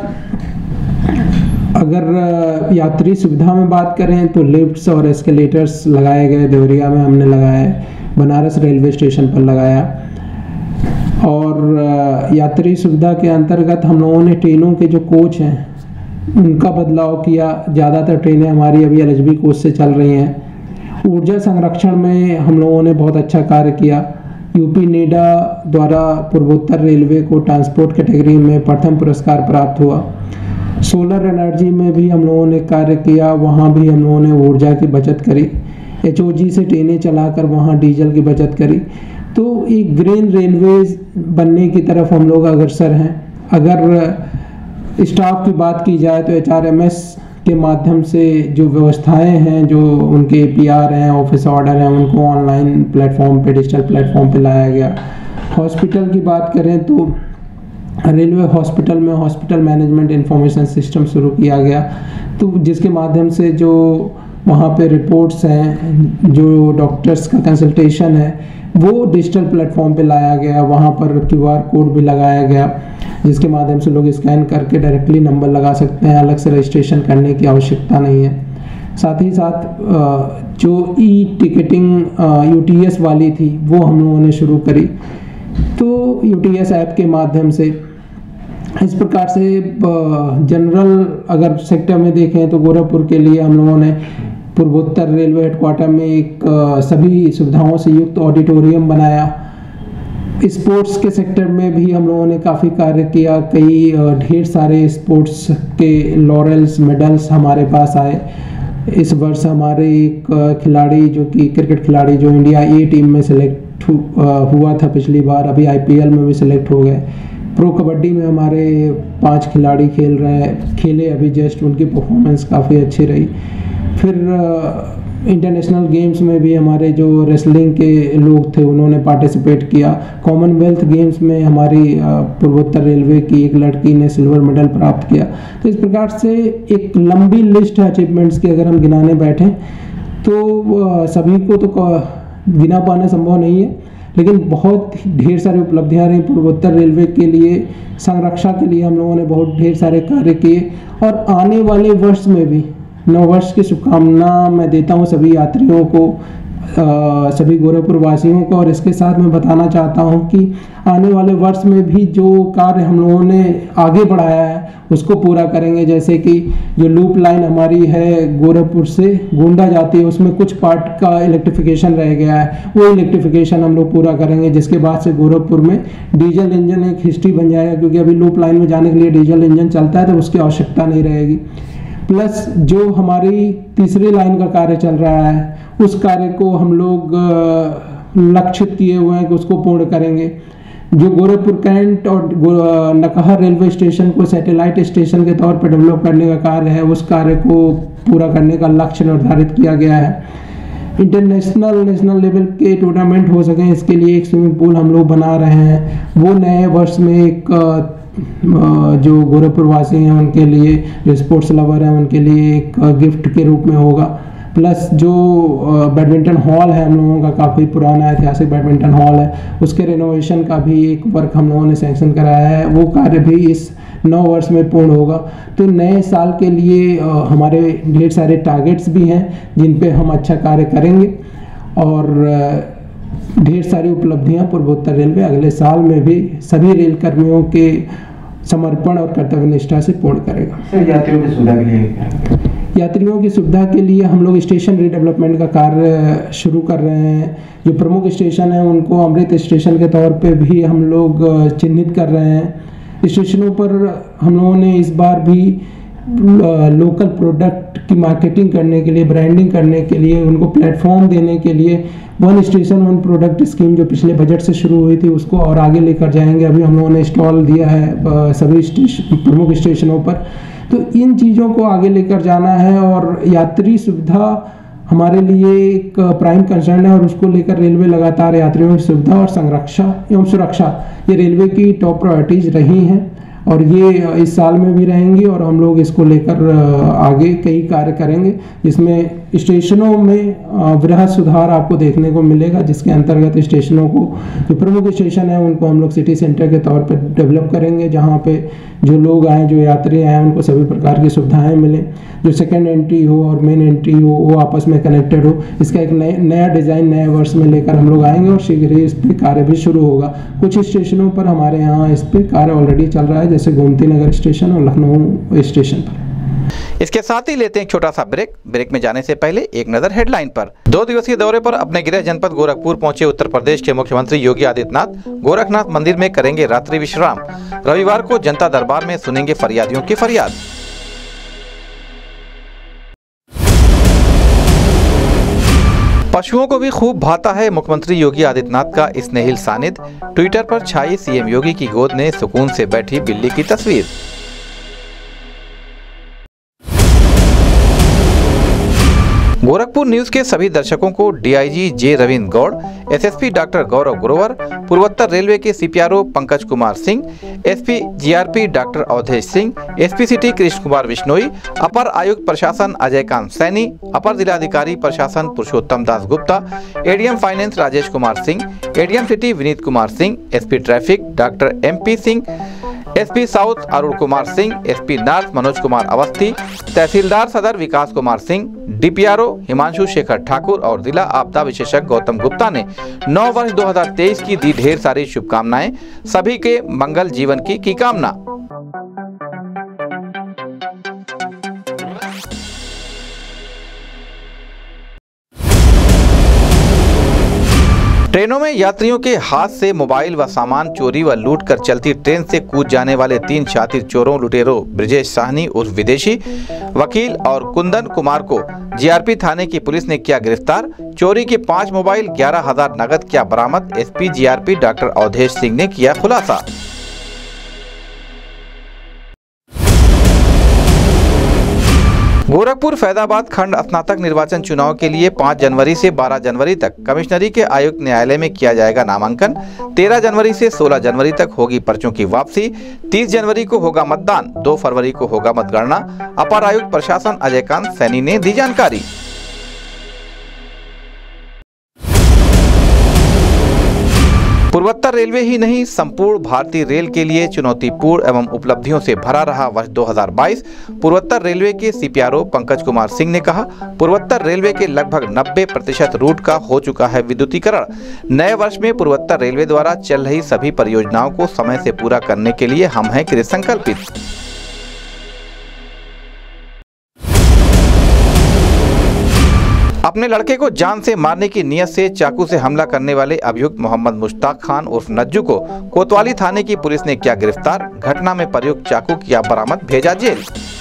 अगर यात्री सुविधा में बात करें तो लिफ्ट्स और एस्केलेटर्स लगाए गए। देवरिया में हमने लगाए, बनारस रेलवे स्टेशन पर लगाया। और यात्री सुविधा के अंतर्गत हम लोगों ने ट्रेनों के जो कोच हैं उनका बदलाव किया। ज़्यादातर ट्रेनें हमारी अभी LHB कोच से चल रही हैं। ऊर्जा संरक्षण में हम लोगों ने बहुत अच्छा कार्य किया। यूपी नेडा द्वारा पूर्वोत्तर रेलवे को ट्रांसपोर्ट कैटेगरी में प्रथम पुरस्कार प्राप्त हुआ। सोलर एनर्जी में भी हम लोगों ने कार्य किया, वहाँ भी हम लोगों ने ऊर्जा की बचत करी। HOG से ट्रेनें चलाकर वहाँ डीजल की बचत करी। तो एक ग्रीन रेलवेज बनने की तरफ हम लोग अग्रसर हैं। अगर स्टाफ की बात की जाए तो HRMS के माध्यम से जो व्यवस्थाएं हैं, जो उनके APR हैं, ऑफिस ऑर्डर हैं, उनको ऑनलाइन प्लेटफॉर्म पे, डिजिटल प्लेटफॉर्म पे लाया गया। हॉस्पिटल की बात करें तो रेलवे हॉस्पिटल में हॉस्पिटल मैनेजमेंट इंफॉर्मेशन सिस्टम शुरू किया गया, तो जिसके माध्यम से जो वहाँ पे रिपोर्ट्स हैं, जो डॉक्टर्स का कंसल्टेशन है, वो डिजिटल प्लेटफॉर्म पे लाया गया। वहाँ पर QR कोड भी लगाया गया, जिसके माध्यम से लोग स्कैन करके डायरेक्टली नंबर लगा सकते हैं, अलग से रजिस्ट्रेशन करने की आवश्यकता नहीं है। साथ ही साथ जो टिकटिंग UTS वाली थी वो हम लोगों ने शुरू करी। तो UTS ऐप के माध्यम से इस प्रकार से जनरल अगर सेक्टर में देखें तो गोरखपुर के लिए हम लोगों ने पूर्वोत्तर रेलवे हेडक्वार्टर में एक सभी सुविधाओं से युक्त ऑडिटोरियम बनाया। स्पोर्ट्स के सेक्टर में भी हम लोगों ने काफ़ी कार्य किया। कई ढेर सारे स्पोर्ट्स के लॉरेल्स, मेडल्स हमारे पास आए। इस वर्ष हमारे एक खिलाड़ी जो कि क्रिकेट खिलाड़ी जो इंडिया A टीम में सेलेक्ट हुआ था पिछली बार, अभी IPL में भी सिलेक्ट हो गए। प्रो कबड्डी में हमारे 5 खिलाड़ी खेले अभी जस्ट, उनकी परफॉर्मेंस काफ़ी अच्छी रही। फिर इंटरनेशनल गेम्स में भी हमारे जो रेसलिंग के लोग थे उन्होंने पार्टिसिपेट किया। कॉमनवेल्थ गेम्स में हमारी पूर्वोत्तर रेलवे की एक लड़की ने सिल्वर मेडल प्राप्त किया। तो इस प्रकार से एक लंबी लिस्ट है अचीवमेंट्स की। अगर हम गिनाने बैठें तो सभी को तो गिना पाना संभव नहीं है, लेकिन बहुत ढेर सारी उपलब्धियां रही पूर्वोत्तर रेलवे के लिए। संरक्षा के लिए हम लोगों ने बहुत ढेर सारे कार्य किए और आने वाले वर्ष में भी नववर्ष की शुभकामना मैं देता हूं सभी यात्रियों को, सभी गोरखपुर वासियों को। और इसके साथ मैं बताना चाहता हूं कि आने वाले वर्ष में भी जो कार्य हम लोगों ने आगे बढ़ाया है उसको पूरा करेंगे। जैसे कि जो लूप लाइन हमारी है गोरखपुर से गोंडा जाती है, उसमें कुछ पार्ट का इलेक्ट्रिफिकेशन रह गया है, वो इलेक्ट्रिफिकेशन हम लोग पूरा करेंगे, जिसके बाद से गोरखपुर में डीजल इंजन एक हिस्ट्री बन जाएगा। क्योंकि अभी लूप लाइन में जाने के लिए डीजल इंजन चलता है तो उसकी आवश्यकता नहीं रहेगी। प्लस जो हमारी तीसरी लाइन का कार्य चल रहा है उस कार्य को हम लोग लक्षित किए हुए हैं कि उसको पूर्ण करेंगे। जो गोरखपुर कैंट और नकहर रेलवे स्टेशन को सैटेलाइट स्टेशन के तौर पर डेवलप करने का कार्य है, उस कार्य को पूरा करने का लक्ष्य निर्धारित किया गया है। इंटरनेशनल नेशनल लेवल के टूर्नामेंट हो सकें इसके लिए एक स्विमिंग पूल हम लोग बना रहे हैं। वो नए वर्ष में एक जो गोरखपुर वासी हैं उनके लिए, जो स्पोर्ट्स लवर हैं उनके लिए एक गिफ्ट के रूप में होगा। प्लस जो बैडमिंटन हॉल है हम लोगों का, काफ़ी पुराना ऐतिहासिक बैडमिंटन हॉल है, उसके रेनोवेशन का भी एक वर्क हम लोगों ने सैंक्शन कराया है। वो कार्य भी इस 9 वर्ष में पूर्ण होगा। तो नए साल के लिए हमारे ढेर सारे टारगेट्स भी हैं जिन पे हम अच्छा कार्य करेंगे। और ढेर सारी उपलब्धियां पूर्वोत्तर रेलवे अगले साल में भी सभी रेल कर्मियों के समर्पण और कर्तव्य निष्ठा से पूर्ण करेगा। सर, यात्रियों की सुविधा के लिए यात्रियों की सुविधा के लिए हम लोग स्टेशन रीडेवलपमेंट का कार्य शुरू कर रहे हैं। जो प्रमुख स्टेशन है उनको अमृत स्टेशन के तौर पे भी हम लोग चिन्हित कर रहे हैं। स्टेशनों पर हम लोगों ने इस बार भी लोकल प्रोडक्ट की मार्केटिंग करने के लिए, ब्रांडिंग करने के लिए, उनको प्लेटफॉर्म देने के लिए one station one product scheme जो पिछले बजट से शुरू हुई थी उसको और आगे लेकर जाएंगे। अभी हम लोगों ने स्टॉल दिया है सभी प्रमुख स्टेशनों पर। तो इन चीज़ों को आगे लेकर जाना है और यात्री सुविधा हमारे लिए एक प्राइम कंसर्न है और उसको लेकर रेलवे लगातार यात्रियों की सुविधा और संरक्षा एवं सुरक्षा ये रेलवे की टॉप प्रायोरिटीज रही हैं और ये इस साल में भी रहेंगी और हम लोग इसको लेकर आगे कई कार्य करेंगे, जिसमें स्टेशनों में वृहद सुधार आपको देखने को मिलेगा, जिसके अंतर्गत स्टेशनों को जो प्रमुख स्टेशन है उनको हम लोग सिटी सेंटर के तौर पर डेवलप करेंगे, जहाँ पे जो लोग आएँ, जो यात्री आएँ, उनको सभी प्रकार की सुविधाएँ मिलें। जो सेकेंड एंट्री हो और मेन एंट्री हो वो आपस में कनेक्टेड हो, इसका एक नया डिज़ाइन नए वर्ष में लेकर हम लोग आएंगे और शीघ्र ही इस पर कार्य भी शुरू होगा। कुछ स्टेशनों पर हमारे यहाँ इस पर कार्य ऑलरेडी चल रहा है, जैसे गोमती नगर स्टेशन और लखनऊ स्टेशन पर। इसके साथ ही लेते हैं एक छोटा सा ब्रेक में जाने से पहले एक नजर हेडलाइन पर। 2 दिवसीय दौरे पर अपने गृह जनपद गोरखपुर पहुंचे उत्तर प्रदेश के मुख्यमंत्री योगी आदित्यनाथ गोरखनाथ मंदिर में करेंगे रात्रि विश्राम। रविवार को जनता दरबार में सुनेंगे फरियादियों की फरियाद। पशुओं को भी खूब भाता है मुख्यमंत्री योगी आदित्यनाथ का स्नेहिल सानिध्य। ट्विटर पर छाई सीएम योगी की गोद में सुकून से बैठी बिल्ली की तस्वीर। गोरखपुर न्यूज के सभी दर्शकों को DIG J Ravindra Gaur, SSP doctor Gaurav Grover, पूर्वोत्तर रेलवे के CPRO Pankaj Kumar Singh, SP GRP doctor Awadhesh Singh, SP city Krishna Kumar Bishnoi, अपर आयुक्त प्रशासन अजय कांत सैनी, अपर जिलाधिकारी प्रशासन Purushottam Das Gupta, ADM finance Rajesh Kumar Singh, ADM city Vineet Kumar Singh, SP traffic doctor MP Singh, SP south Arun Kumar Singh, SP north Manoj Kumar Awasthi, तहसीलदार सदर विकास कुमार सिंह, डीपीआरओ हिमांशु शेखर ठाकुर और जिला आपदा विशेषज्ञ गौतम गुप्ता ने 9 वर्ष 2023 की दी ढेर सारी शुभकामनाएं। सभी के मंगल जीवन की कामना। ट्रेनों में यात्रियों के हाथ से मोबाइल व सामान चोरी व लूट कर चलती ट्रेन से कूद जाने वाले 3 शातिर चोरों लुटेरों ब्रिजेश साहनी उर्फ विदेशी, वकील और कुंदन कुमार को जीआरपी थाने की पुलिस ने किया गिरफ्तार। चोरी के 5 मोबाइल 11,000 नगद किया बरामद। SP GRP doctor Awadhesh Singh ने किया खुलासा। गोरखपुर फैजाबाद खंड स्नातक निर्वाचन चुनाव के लिए 5 जनवरी से 12 जनवरी तक कमिश्नरी के आयुक्त न्यायालय में किया जाएगा नामांकन। 13 जनवरी से 16 जनवरी तक होगी पर्चों की वापसी। 30 जनवरी को होगा मतदान। 2 फरवरी को होगा मतगणना। अपर आयुक्त प्रशासन अजय कांत सैनी ने दी जानकारी। पूर्वोत्तर रेलवे ही नहीं संपूर्ण भारतीय रेल के लिए चुनौतीपूर्ण एवं उपलब्धियों से भरा रहा वर्ष 2022। पूर्वोत्तर रेलवे के सीपीआरओ पंकज कुमार सिंह ने कहा, पूर्वोत्तर रेलवे के लगभग 90% रूट का हो चुका है विद्युतीकरण। नए वर्ष में पूर्वोत्तर रेलवे द्वारा चल रही सभी परियोजनाओं को समय से पूरा करने के लिए हम हैं कृत संकल्पित। अपने लड़के को जान से मारने की नियत से चाकू से हमला करने वाले अभियुक्त मोहम्मद मुश्ताक खान उर्फ नज्जू को कोतवाली थाने की पुलिस ने किया गिरफ्तार। घटना में प्रयुक्त चाकू किया बरामद, भेजा जेल।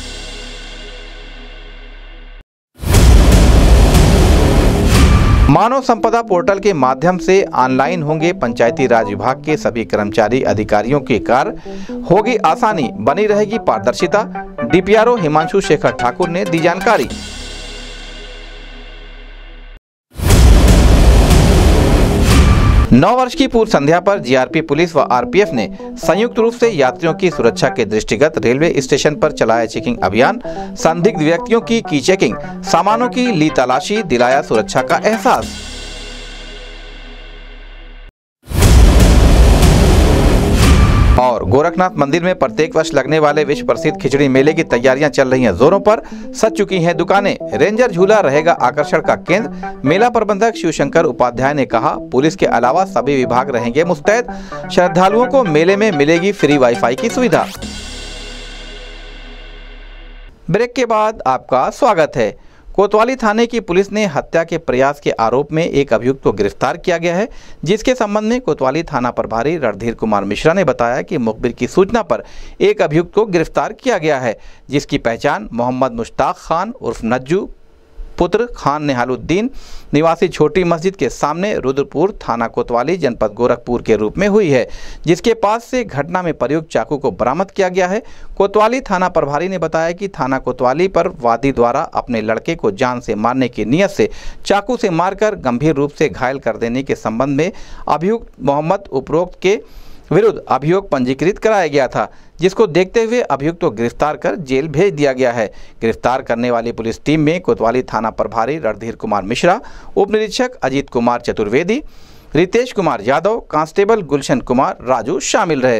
मानव संपदा पोर्टल के माध्यम से ऑनलाइन होंगे पंचायती राज विभाग के सभी कर्मचारी अधिकारियों के कार्य। होगी आसानी, बनी रहेगी पारदर्शिता। डीपीआरओ हिमांशु शेखर ठाकुर ने दी जानकारी। नौ वर्ष की पूर्व संध्या पर जीआरपी पुलिस व आरपीएफ ने संयुक्त रूप से यात्रियों की सुरक्षा के दृष्टिगत रेलवे स्टेशन पर चलाया चेकिंग अभियान। संदिग्ध व्यक्तियों की चेकिंग, सामानों की ली तलाशी, दिलाया सुरक्षा का एहसास। और गोरखनाथ मंदिर में प्रत्येक वर्ष लगने वाले विश्व प्रसिद्ध खिचड़ी मेले की तैयारियां चल रही हैं जोरों पर। सज चुकी हैं दुकानें। रेंजर झूला रहेगा आकर्षण का केंद्र। मेला प्रबंधक शिवशंकर उपाध्याय ने कहा, पुलिस के अलावा सभी विभाग रहेंगे मुस्तैद। श्रद्धालुओं को मेले में मिलेगी फ्री वाईफाई की सुविधा। ब्रेक के बाद आपका स्वागत है। कोतवाली थाने की पुलिस ने हत्या के प्रयास के आरोप में एक अभियुक्त को गिरफ्तार किया गया है, जिसके संबंध में कोतवाली थाना प्रभारी रणधीर कुमार मिश्रा ने बताया कि मुखबिर की सूचना पर एक अभियुक्त को गिरफ्तार किया गया है, जिसकी पहचान मोहम्मद मुश्ताक खान उर्फ नज्जू पुत्र खान निहालुद्दीन निवासी छोटी मस्जिद के सामने रुद्रपुर थाना कोतवाली जनपद गोरखपुर के रूप में हुई है, जिसके पास से घटना में प्रयुक्त चाकू को बरामद किया गया है। कोतवाली थाना प्रभारी ने बताया कि थाना कोतवाली पर वादी द्वारा अपने लड़के को जान से मारने की नियत से चाकू से मारकर गंभीर रूप से घायल कर देने के संबंध में अभियुक्त मोहम्मद उपरोक्त के विरुद्ध अभियोग पंजीकृत कराया गया था, जिसको देखते हुए अभियुक्त को गिरफ्तार कर जेल भेज दिया गया है। गिरफ्तार करने वाली पुलिस टीम में कोतवाली थाना प्रभारी रणधीर कुमार मिश्रा, उप निरीक्षक अजीत कुमार चतुर्वेदी, रितेश कुमार यादव, कांस्टेबल गुलशन कुमार राजू शामिल रहे।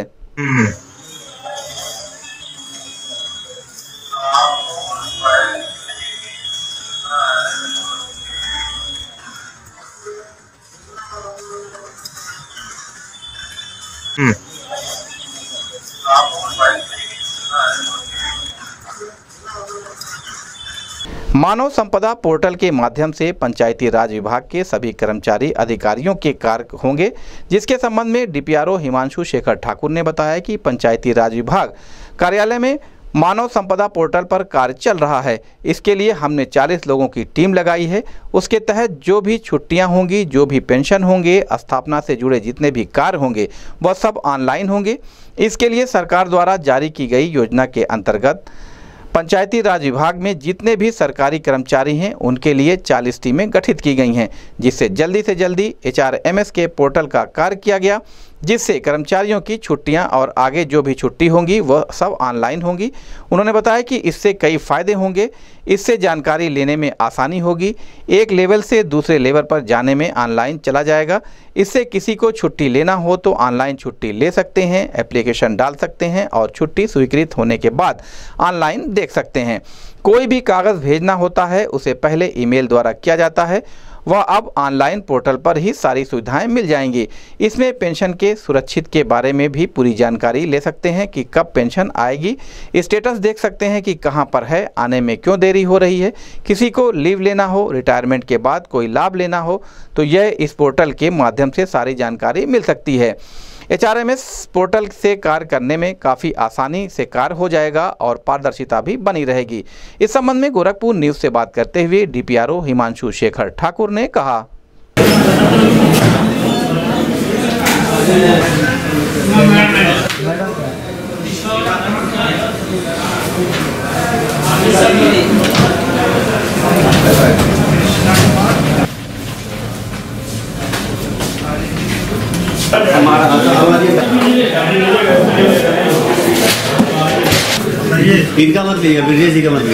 मानव संपदा पोर्टल के माध्यम से पंचायती राज विभाग के सभी कर्मचारी अधिकारियों के कार्य होंगे, जिसके संबंध में डीपीआरओ हिमांशु शेखर ठाकुर ने बताया कि पंचायती राज विभाग कार्यालय में मानव संपदा पोर्टल पर कार्य चल रहा है। इसके लिए हमने 40 लोगों की टीम लगाई है। उसके तहत जो भी छुट्टियां होंगी, जो भी पेंशन होंगे, स्थापना से जुड़े जितने भी कार्य होंगे, वह सब ऑनलाइन होंगे। इसके लिए सरकार द्वारा जारी की गई योजना के अंतर्गत पंचायती राज विभाग में जितने भी सरकारी कर्मचारी हैं, उनके लिए 40 टीमें गठित की गई हैं, जिससे जल्दी से जल्दी HRMS के पोर्टल का कार्य किया गया, जिससे कर्मचारियों की छुट्टियां और आगे जो भी छुट्टी होंगी वह सब ऑनलाइन होंगी। उन्होंने बताया कि इससे कई फ़ायदे होंगे। इससे जानकारी लेने में आसानी होगी। एक लेवल से दूसरे लेवल पर जाने में ऑनलाइन चला जाएगा। इससे किसी को छुट्टी लेना हो तो ऑनलाइन छुट्टी ले सकते हैं, एप्लीकेशन डाल सकते हैं और छुट्टी स्वीकृत होने के बाद ऑनलाइन देख सकते हैं। कोई भी कागज़ भेजना होता है उसे पहले ईमेल द्वारा किया जाता है, वह अब ऑनलाइन पोर्टल पर ही सारी सुविधाएं मिल जाएंगी। इसमें पेंशन के सुरक्षित के बारे में भी पूरी जानकारी ले सकते हैं कि कब पेंशन आएगी, स्टेटस देख सकते हैं कि कहां पर है, आने में क्यों देरी हो रही है, किसी को लीव लेना हो, रिटायरमेंट के बाद कोई लाभ लेना हो तो यह इस पोर्टल के माध्यम से सारी जानकारी मिल सकती है। HRMS पोर्टल से कार्य करने में काफ़ी आसानी से कार्य हो जाएगा और पारदर्शिता भी बनी रहेगी। इस संबंध में गोरखपुर न्यूज़ से बात करते हुए डीपीआरओ हिमांशु शेखर ठाकुर ने कहा, इनका मत लीजिए, ब्रिजेश जी का मत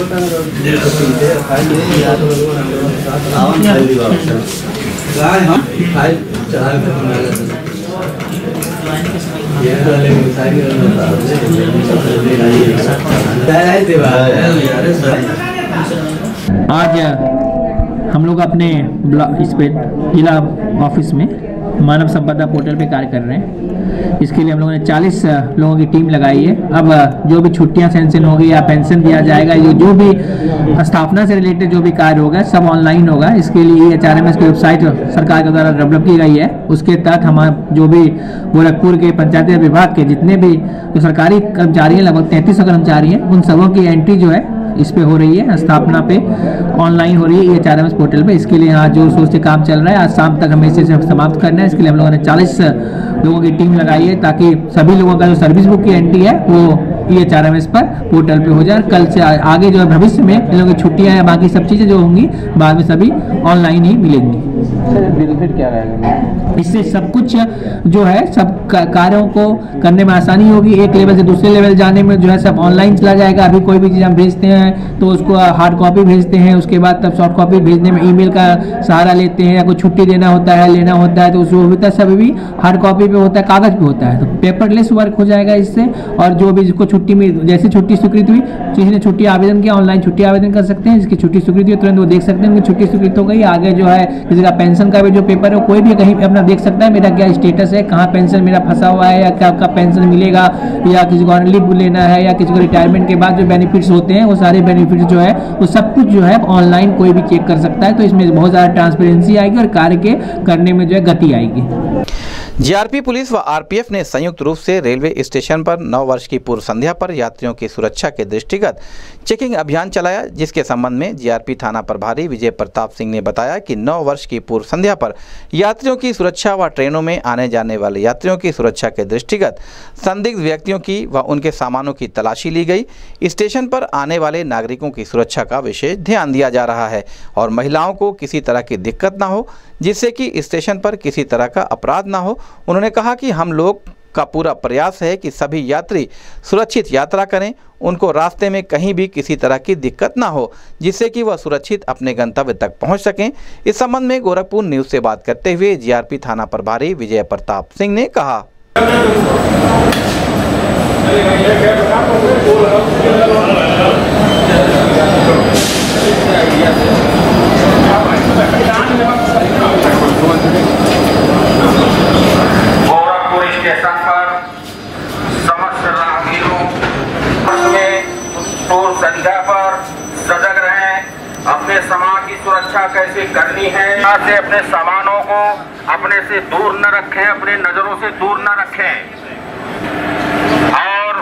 आज हम लोग अपने इस पे जिला ऑफिस में मानव संपदा पोर्टल पे कार्य कर रहे हैं। इसके लिए हम लोगों ने 40 लोगों की टीम लगाई है। अब जो भी छुट्टियां सैंक्शन होगी या पेंशन दिया जाएगा, ये जो भी स्थापना से रिलेटेड जो भी कार्य होगा सब ऑनलाइन होगा। इसके लिए HRMS की वेबसाइट सरकार के द्वारा डेवलप की गई है। उसके तहत हम जो भी गोरखपुर के पंचायती विभाग के जितने भी जो सरकारी कर्मचारी हैं, लगभग 3300 कर्मचारी हैं, उन सबों की एंट्री जो है इस पे हो रही है, स्थापना पे ऑनलाइन हो रही है HRMS पोर्टल पे। इसके लिए आज जोर शोर से काम चल रहा है। आज शाम तक हमें इसे समाप्त करना है। इसके लिए हम लोगों ने 40 लोगों की टीम लगाई है, ताकि सभी लोगों का जो सर्विस बुक की एंट्री है वो HRMS पर पोर्टल पे हो जाए। कल से आगे जो है भविष्य में इन लोगों की छुट्टियां या बाकी सब चीज़ें जो होंगी बाद में सभी ऑनलाइन ही मिलेंगी। बेनिफिट क्या रहेगा? इससे सब कुछ जो है सब कार्यों को करने में आसानी होगी। एक लेवल से दूसरे लेवल जाने में जो है सब ऑनलाइन चला जाएगा। अभी कोई भी चीज़ हम भेजते हैं तो उसको हार्ड कॉपी भेजते हैं, उसके बाद तब सॉफ्ट कॉपी भेजने में ईमेल का सहारा लेते हैं, या कोई छुट्टी देना होता है, लेना होता है तो उसको होता है सब भी हार्ड कॉपी पे होता है, कागज़ पे होता है। तो पेपरलेस वर्क हो जाएगा इससे। और जो भी जिसको छुट्टी में जैसे छुट्टी स्वीकृत हुई, किसी ने छुट्टी आवेदन किया, ऑनलाइन छुट्टी आवेदन कर सकते हैं। जिसकी छुट्टी स्वीकृत हुई तुरंत वो देख सकते हैं कि छुट्टी स्वीकृत हो गई। आगे जो है किसी का पेंशन का भी जो पेपर है कोई भी कहीं पे अपना देख सकता है, मेरा क्या स्टेटस है, कहाँ पेंशन मेरा फंसा हुआ है, या क्या आपका पेंशन मिलेगा, या किसी को लीव लेना है, या किसी को रिटायरमेंट के बाद जो बेनिफिट्स होते हैं वो सारे बेनिफिट्स जो है वो सब कुछ जो है ऑनलाइन कोई भी चेक कर सकता है। तो इसमें बहुत ज़्यादा ट्रांसपेरेंसी आएगी और कार्य के करने में जो है गति आएगी। जीआरपी पुलिस व आरपीएफ ने संयुक्त रूप से रेलवे स्टेशन पर नव वर्ष की पूर्व संध्या पर यात्रियों की सुरक्षा के दृष्टिगत चेकिंग अभियान चलाया, जिसके संबंध में जीआरपी थाना प्रभारी विजय प्रताप सिंह ने बताया कि नव वर्ष की पूर्व संध्या पर यात्रियों की सुरक्षा व ट्रेनों में आने जाने वाले यात्रियों की सुरक्षा के दृष्टिगत संदिग्ध व्यक्तियों की व उनके सामानों की तलाशी ली गई। स्टेशन पर आने वाले नागरिकों की सुरक्षा का विशेष ध्यान दिया जा रहा है और महिलाओं को किसी तरह की दिक्कत न हो, जिससे कि स्टेशन पर किसी तरह का अपराध न हो। उन्होंने कहा कि हम लोग का पूरा प्रयास है कि सभी यात्री सुरक्षित यात्रा करें, उनको रास्ते में कहीं भी किसी तरह की दिक्कत ना हो, जिससे कि वह सुरक्षित अपने गंतव्य तक पहुंच सकें। इस संबंध में गोरखपुर न्यूज़ से बात करते हुए जीआरपी थाना प्रभारी विजय प्रताप सिंह ने कहा। गोरखपुर स्टेशन पर समस्त राहगीरों में पूर्व संध्या पर सजग रहें। अपने सामान की सुरक्षा कैसे करनी है, यहाँ से अपने सामानों को अपने से दूर न रखें, अपने नजरों से दूर न रखें और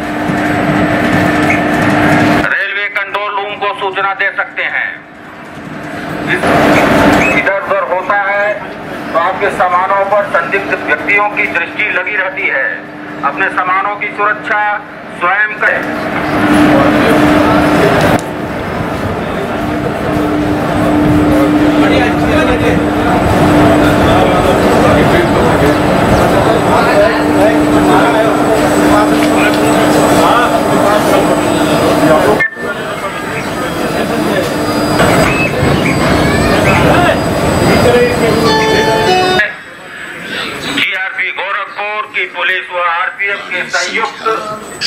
रेलवे कंट्रोल रूम को सूचना दे सकते हैं। इधर उधर होता है तो आपके सामानों पर संदिग्ध व्यक्तियों की दृष्टि लगी रहती है। अपने सामानों की सुरक्षा स्वयं करें। जीआरपी गोरखपुर की पुलिस व आरपीएफ के संयुक्त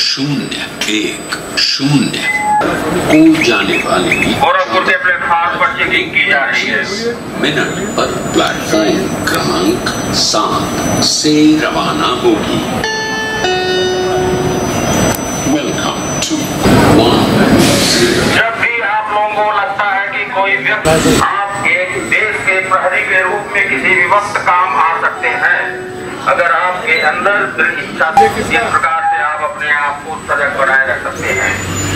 010 को जाने वाली गोरखपुर से प्लेटफॉर्म पर चेकिंग की जा रही है। मिनट पर प्लेटफॉर्म क्रमांक 7 से रवाना होगी। Welcome to 10। जब भी आप लोगों को लगता है कि कोई व्यक्ति आप एक देश के प्रहरी के रूप में किसी भी वक्त काम आ सकते हैं, अगर आपके अंदर दृढ़ इच्छा से किसी प्रकार से आप अपने आप को सजग बनाए रख सकते हैं।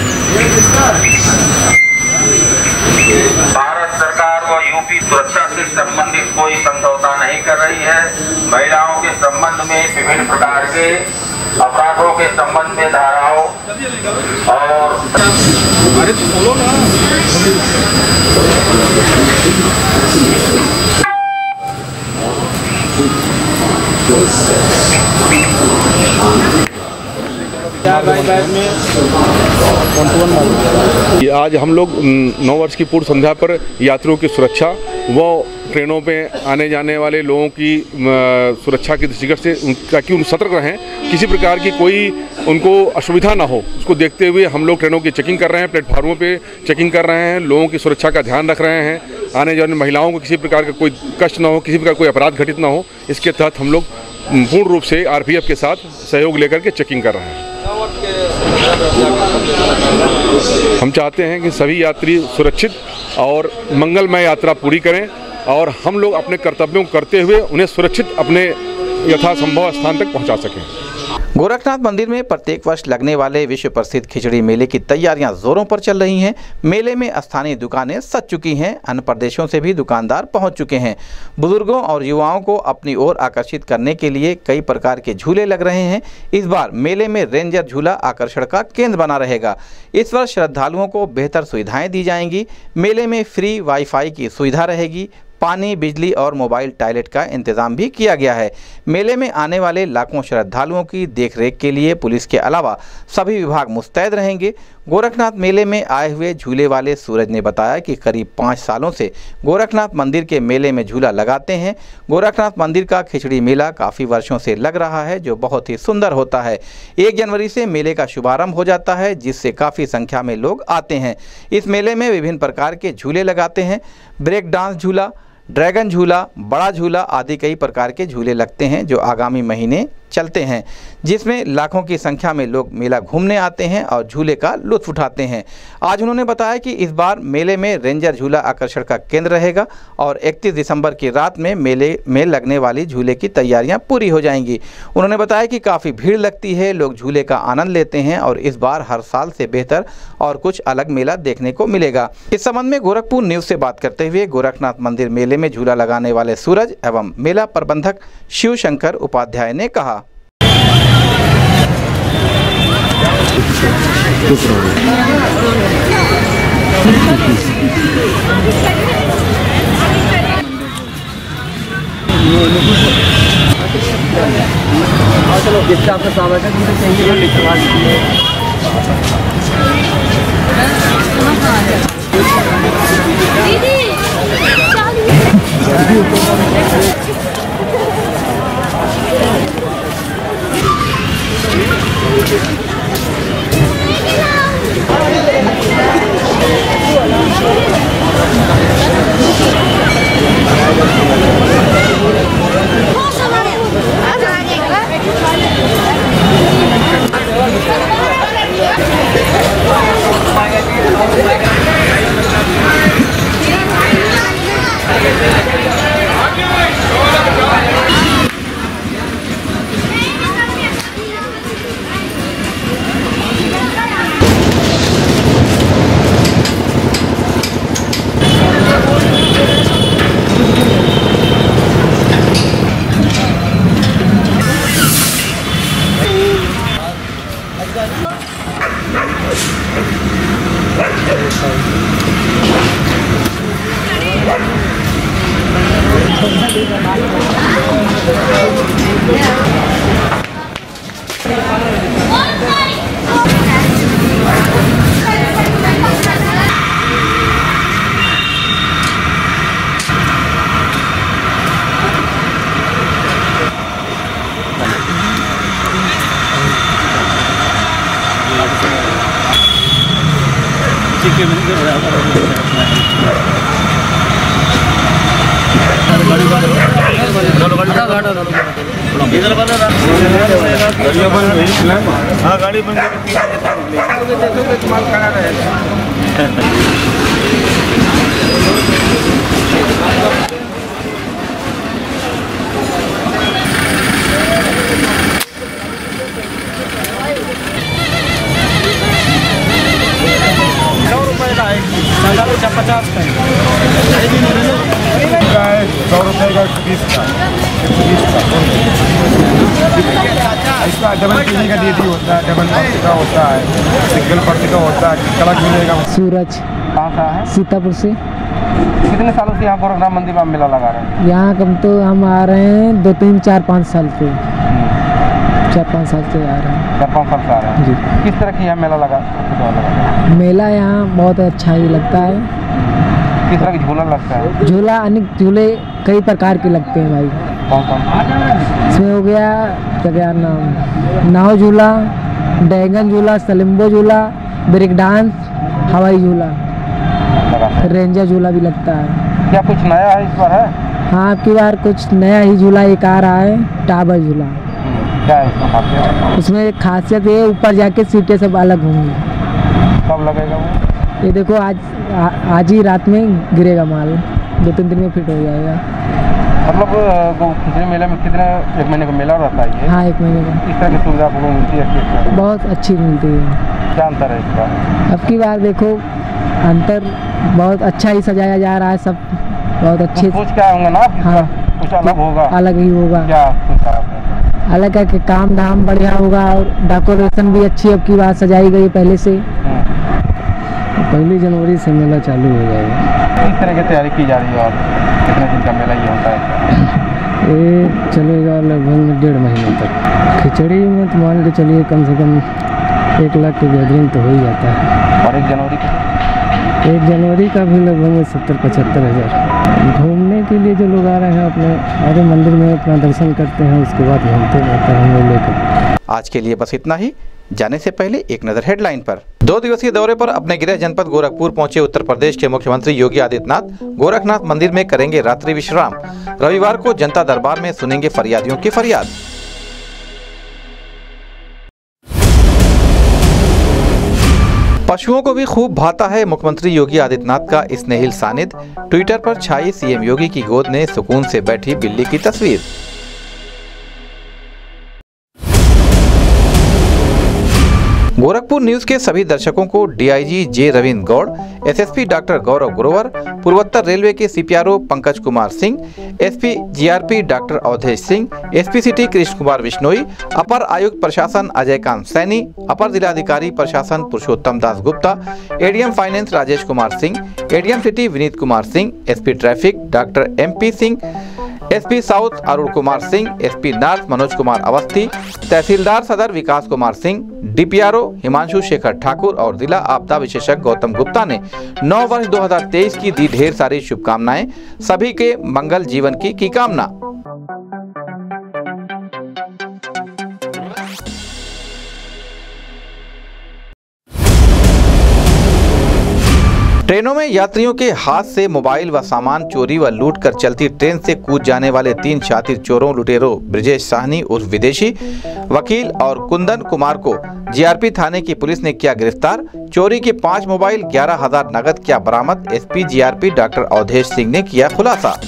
भारत सरकार व यूपी सुरक्षा से संबंधित कोई समझौता नहीं कर रही है। महिलाओं के संबंध में विभिन्न प्रकार के अपराधों के संबंध में धाराओं और आज हम लोग नव वर्ष की पूर्व संध्या पर यात्रियों की सुरक्षा व ट्रेनों पे आने जाने वाले लोगों की सुरक्षा की दृष्टिगत से ताकि उन सतर्क रहें, किसी प्रकार की कोई उनको असुविधा ना हो, उसको देखते हुए हम लोग ट्रेनों की चेकिंग कर रहे हैं, प्लेटफार्मों पे चेकिंग कर रहे हैं, लोगों की सुरक्षा का ध्यान रख रहे हैं, आने जाने महिलाओं को किसी प्रकार का कोई कष्ट ना हो, किसी प्रकार कोई अपराध घटित ना हो। इसके तहत हम लोग पूर्ण रूप से आरपीएफ के साथ सहयोग लेकर के चेकिंग कर रहे हैं। हम चाहते हैं कि सभी यात्री सुरक्षित और मंगलमय यात्रा पूरी करें और हम लोग अपने कर्तव्यों को करते हुए उन्हें सुरक्षित अपने यथासंभव स्थान तक पहुंचा सकें। गोरखनाथ मंदिर में प्रत्येक वर्ष लगने वाले विश्व प्रसिद्ध खिचड़ी मेले की तैयारियां जोरों पर चल रही हैं। मेले में स्थानीय दुकानें सज चुकी हैं, अन्य प्रदेशों से भी दुकानदार पहुंच चुके हैं। बुजुर्गों और युवाओं को अपनी ओर आकर्षित करने के लिए कई प्रकार के झूले लग रहे हैं। इस बार मेले में रेंजर झूला आकर्षण का केंद्र बना रहेगा। इस वर्ष श्रद्धालुओं को बेहतर सुविधाएं दी जाएंगी। मेले में फ्री वाईफाई की सुविधा रहेगी, पानी, बिजली और मोबाइल टॉयलेट का इंतजाम भी किया गया है। मेले में आने वाले लाखों श्रद्धालुओं की देखरेख के लिए पुलिस के अलावा सभी विभाग मुस्तैद रहेंगे। गोरखनाथ मेले में आए हुए झूले वाले सूरज ने बताया कि करीब 5 सालों से गोरखनाथ मंदिर के मेले में झूला लगाते हैं। गोरखनाथ मंदिर का खिचड़ी मेला काफ़ी वर्षों से लग रहा है, जो बहुत ही सुंदर होता है। 1 जनवरी से मेले का शुभारंभ हो जाता है, जिससे काफ़ी संख्या में लोग आते हैं। इस मेले में विभिन्न प्रकार के झूले लगाते हैं। ब्रेक डांस झूला, ड्रैगन झूला, बड़ा झूला आदि कई प्रकार के झूले लगते हैं, जो आगामी महीने चलते हैं, जिसमें लाखों की संख्या में लोग मेला घूमने आते हैं और झूले का लुत्फ उठाते हैं। आज उन्होंने बताया कि इस बार मेले में रेंजर झूला आकर्षण का केंद्र रहेगा और 31 दिसंबर की रात में मेले में लगने वाली झूले की तैयारियां पूरी हो जाएंगी। उन्होंने बताया कि काफ़ी भीड़ लगती है, लोग झूले का आनंद लेते हैं और इस बार हर साल से बेहतर और कुछ अलग मेला देखने को मिलेगा। इस संबंध में गोरखपुर न्यूज़ से बात करते हुए गोरखनाथ मंदिर मेले में झूला लगाने वाले सूरज एवं मेला प्रबंधक शिव शंकर उपाध्याय ने कहा। जिससे आपका स्वागत है, मुझे चाहिए लिखवा दीजिए। हाँ गाड़ी बंद का है 100 रुपये का 20 का इसका डबल केजी का DD होता है, डबल पत्ती का होता है, सिंगल पत्ती का होता है। कलर मिलेगा। सूरज कहाँ का है? सीतापुर से। कितने सालों से यहाँ गोरखनाथ मंदिर में मेला लगा रहे हैं? यहाँ कम तो हम आ रहे हैं 2, 3, 4, 5 साल से। 4-5 साल से आ रहे हैं। 4-5 साल से आ रहे हैं जी। किस तरह की यहाँ मेला लगा? मेला यहाँ बहुत अच्छा ही लगता है। किस तरह की झूला लगता है? झूला अनेक झूले कई प्रकार के लगते हैं भाई। कौन? इसमें हो गया क्या नाम, नाव झूला, ड्रैगन झूला, सलिम्बो झूला, ब्रेक डांस, हवाई झूला, रेंजर झूला भी लगता है। क्या कुछ नया है इस बार है? हाँ, आपकी बार कुछ नया ही झूला एक आ रहा है, टावर झूला। क्या है इसमें खासियत? उसमें एक खासियत ये ऊपर जाके सीटें सब अलग होंगी। कब लगेगा वो? ये देखो आज ही रात में गिरेगा माल, 2-3 दिन में फिट हो जाएगा। मतलब खिचड़ी मेले में कितने, 1 महीने का मेला रहता है ये? हाँ, 1 महीने का। किस तरह की सुविधा आपको मिलती है? बहुत अच्छी मिलती है। क्या अंतर है इसका? अब की बार देखो अंतर बहुत अच्छा ही सजाया जा रहा है, सब बहुत अच्छे। कुछ क्या होंगे ना? हाँ, कुछ अलग होगा। अलग ही होगा। क्या अलग है कि काम धाम बढ़िया होगा और डेकोरेशन भी अच्छी अब की बार सजाई गई पहले से। 1 जनवरी से मेला चालू हो जाएगा। किस तरह की तैयारी की जा रही है? और कितने दिन का मेला ये होता है? ये चलेगा लगभग 1.5 महीने तक। खिचड़ी में तो मान के चलिए कम से कम 1 लाख की गैदरिंग तो हो ही जाता है। और 1 जनवरी का? 1 जनवरी का भी लगभग 70-75 हज़ार। घूमने के लिए जो लोग आ रहे हैं अपने हमारे मंदिर में अपना दर्शन करते हैं, उसके बाद घूमते रहते हैं हम लोग लेकर। आज के लिए बस इतना ही। जाने से पहले एक नज़र हेडलाइन पर। 2 दिवसीय दौरे पर अपने गृह जनपद गोरखपुर पहुंचे उत्तर प्रदेश के मुख्यमंत्री योगी आदित्यनाथ गोरखनाथ मंदिर में करेंगे रात्रि विश्राम। रविवार को जनता दरबार में सुनेंगे फरियादियों की फरियाद। पशुओं को भी खूब भाता है मुख्यमंत्री योगी आदित्यनाथ का स्नेहिल सानिध्य। ट्विटर पर छाई सीएम योगी की गोद में सुकून से बैठी बिल्ली की तस्वीर। गोरखपुर न्यूज के सभी दर्शकों को DIG J Ravindra Gaur, SSP doctor Gaurav Grover, पूर्वोत्तर रेलवे के CPRO Pankaj Kumar Singh, SP GRP doctor Awadhesh Singh, SP city Krishna Kumar Bishnoi, अपर आयुक्त प्रशासन अजय कांत सैनी, अपर जिलाधिकारी प्रशासन Purushottam Das Gupta, ADM finance Rajesh Kumar Singh, ADM city Vineet Kumar Singh, SP traffic doctor MP Singh, SP south Arun Kumar Singh, SP north Manoj Kumar Awasthi, तहसीलदार सदर विकास कुमार सिंह, डीपीआरओ हिमांशु शेखर ठाकुर और जिला आपदा विशेषज्ञ गौतम गुप्ता ने 9 वर्ष 2023 की दी ढेर सारी शुभकामनाएं। सभी के मंगल जीवन की कामना। ट्रेनों में यात्रियों के हाथ से मोबाइल व सामान चोरी व लूट कर चलती ट्रेन से कूद जाने वाले 3 शातिर चोरों लुटेरों ब्रिजेश साहनी उर्फ विदेशी, वकील और कुंदन कुमार को जीआरपी थाने की पुलिस ने किया गिरफ्तार। चोरी के 5 मोबाइल 11,000 नगद किया बरामद। SP GRP doctor Awadhesh Singh ने किया खुलासा।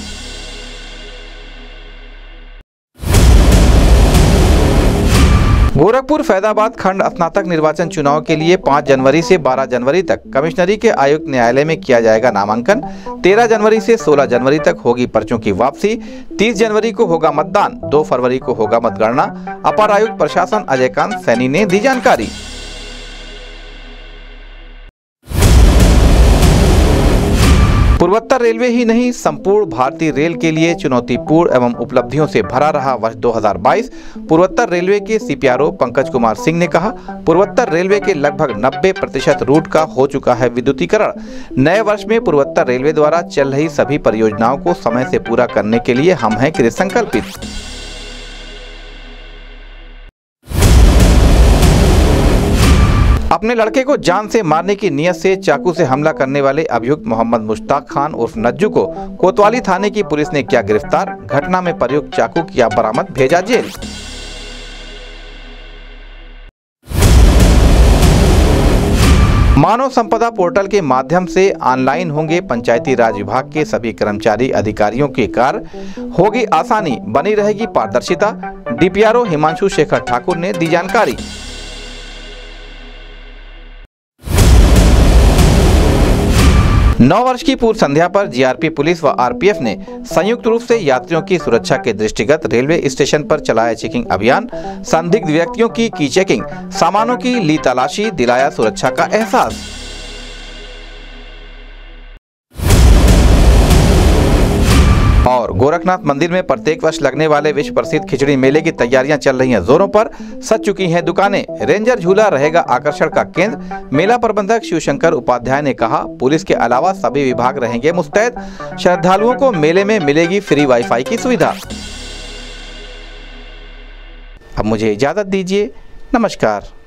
गोरखपुर फैजाबाद खंड स्नातक निर्वाचन चुनाव के लिए 5 जनवरी से 12 जनवरी तक कमिश्नरी के आयुक्त न्यायालय में किया जाएगा नामांकन। 13 जनवरी से 16 जनवरी तक होगी पर्चों की वापसी। 30 जनवरी को होगा मतदान। 2 फरवरी को होगा मतगणना। अपर आयुक्त प्रशासन अजय कांत सैनी ने दी जानकारी। पूर्वोत्तर रेलवे ही नहीं, संपूर्ण भारतीय रेल के लिए चुनौतीपूर्ण एवं उपलब्धियों से भरा रहा वर्ष 2022। पूर्वोत्तर रेलवे के सीपीआरओ पंकज कुमार सिंह ने कहा, पूर्वोत्तर रेलवे के लगभग 90% रूट का हो चुका है विद्युतीकरण। नए वर्ष में पूर्वोत्तर रेलवे द्वारा चल रही सभी परियोजनाओं को समय से पूरा करने के लिए हम हैं कृत संकल्पित। अपने लड़के को जान से मारने की नीयत से चाकू से हमला करने वाले अभियुक्त मोहम्मद मुश्ताक खान उर्फ नज्जू को कोतवाली थाने की पुलिस ने किया गिरफ्तार। घटना में प्रयुक्त चाकू किया बरामद, भेजा जेल। मानव संपदा पोर्टल के माध्यम से ऑनलाइन होंगे पंचायती राज विभाग के सभी कर्मचारी अधिकारियों के कार्य। होगी आसानी, बनी रहेगी पारदर्शिता। डीपीआरओ हिमांशु शेखर ठाकुर ने दी जानकारी। नौ वर्ष की पूर्व संध्या पर जीआरपी पुलिस व आरपीएफ ने संयुक्त रूप से यात्रियों की सुरक्षा के दृष्टिगत रेलवे स्टेशन पर चलाया चेकिंग अभियान। संदिग्ध व्यक्तियों की चेकिंग, सामानों की ली तलाशी, दिलाया सुरक्षा का एहसास। और गोरखनाथ मंदिर में प्रत्येक वर्ष लगने वाले विश्व प्रसिद्ध खिचड़ी मेले की तैयारियां चल रही हैं जोरों पर। सज चुकी हैं दुकानें। रेंजर झूला रहेगा आकर्षण का केंद्र। मेला प्रबंधक शिवशंकर उपाध्याय ने कहा, पुलिस के अलावा सभी विभाग रहेंगे मुस्तैद। श्रद्धालुओं को मेले में मिलेगी फ्री वाईफाई की सुविधा। अब मुझे इजाजत दीजिए, नमस्कार।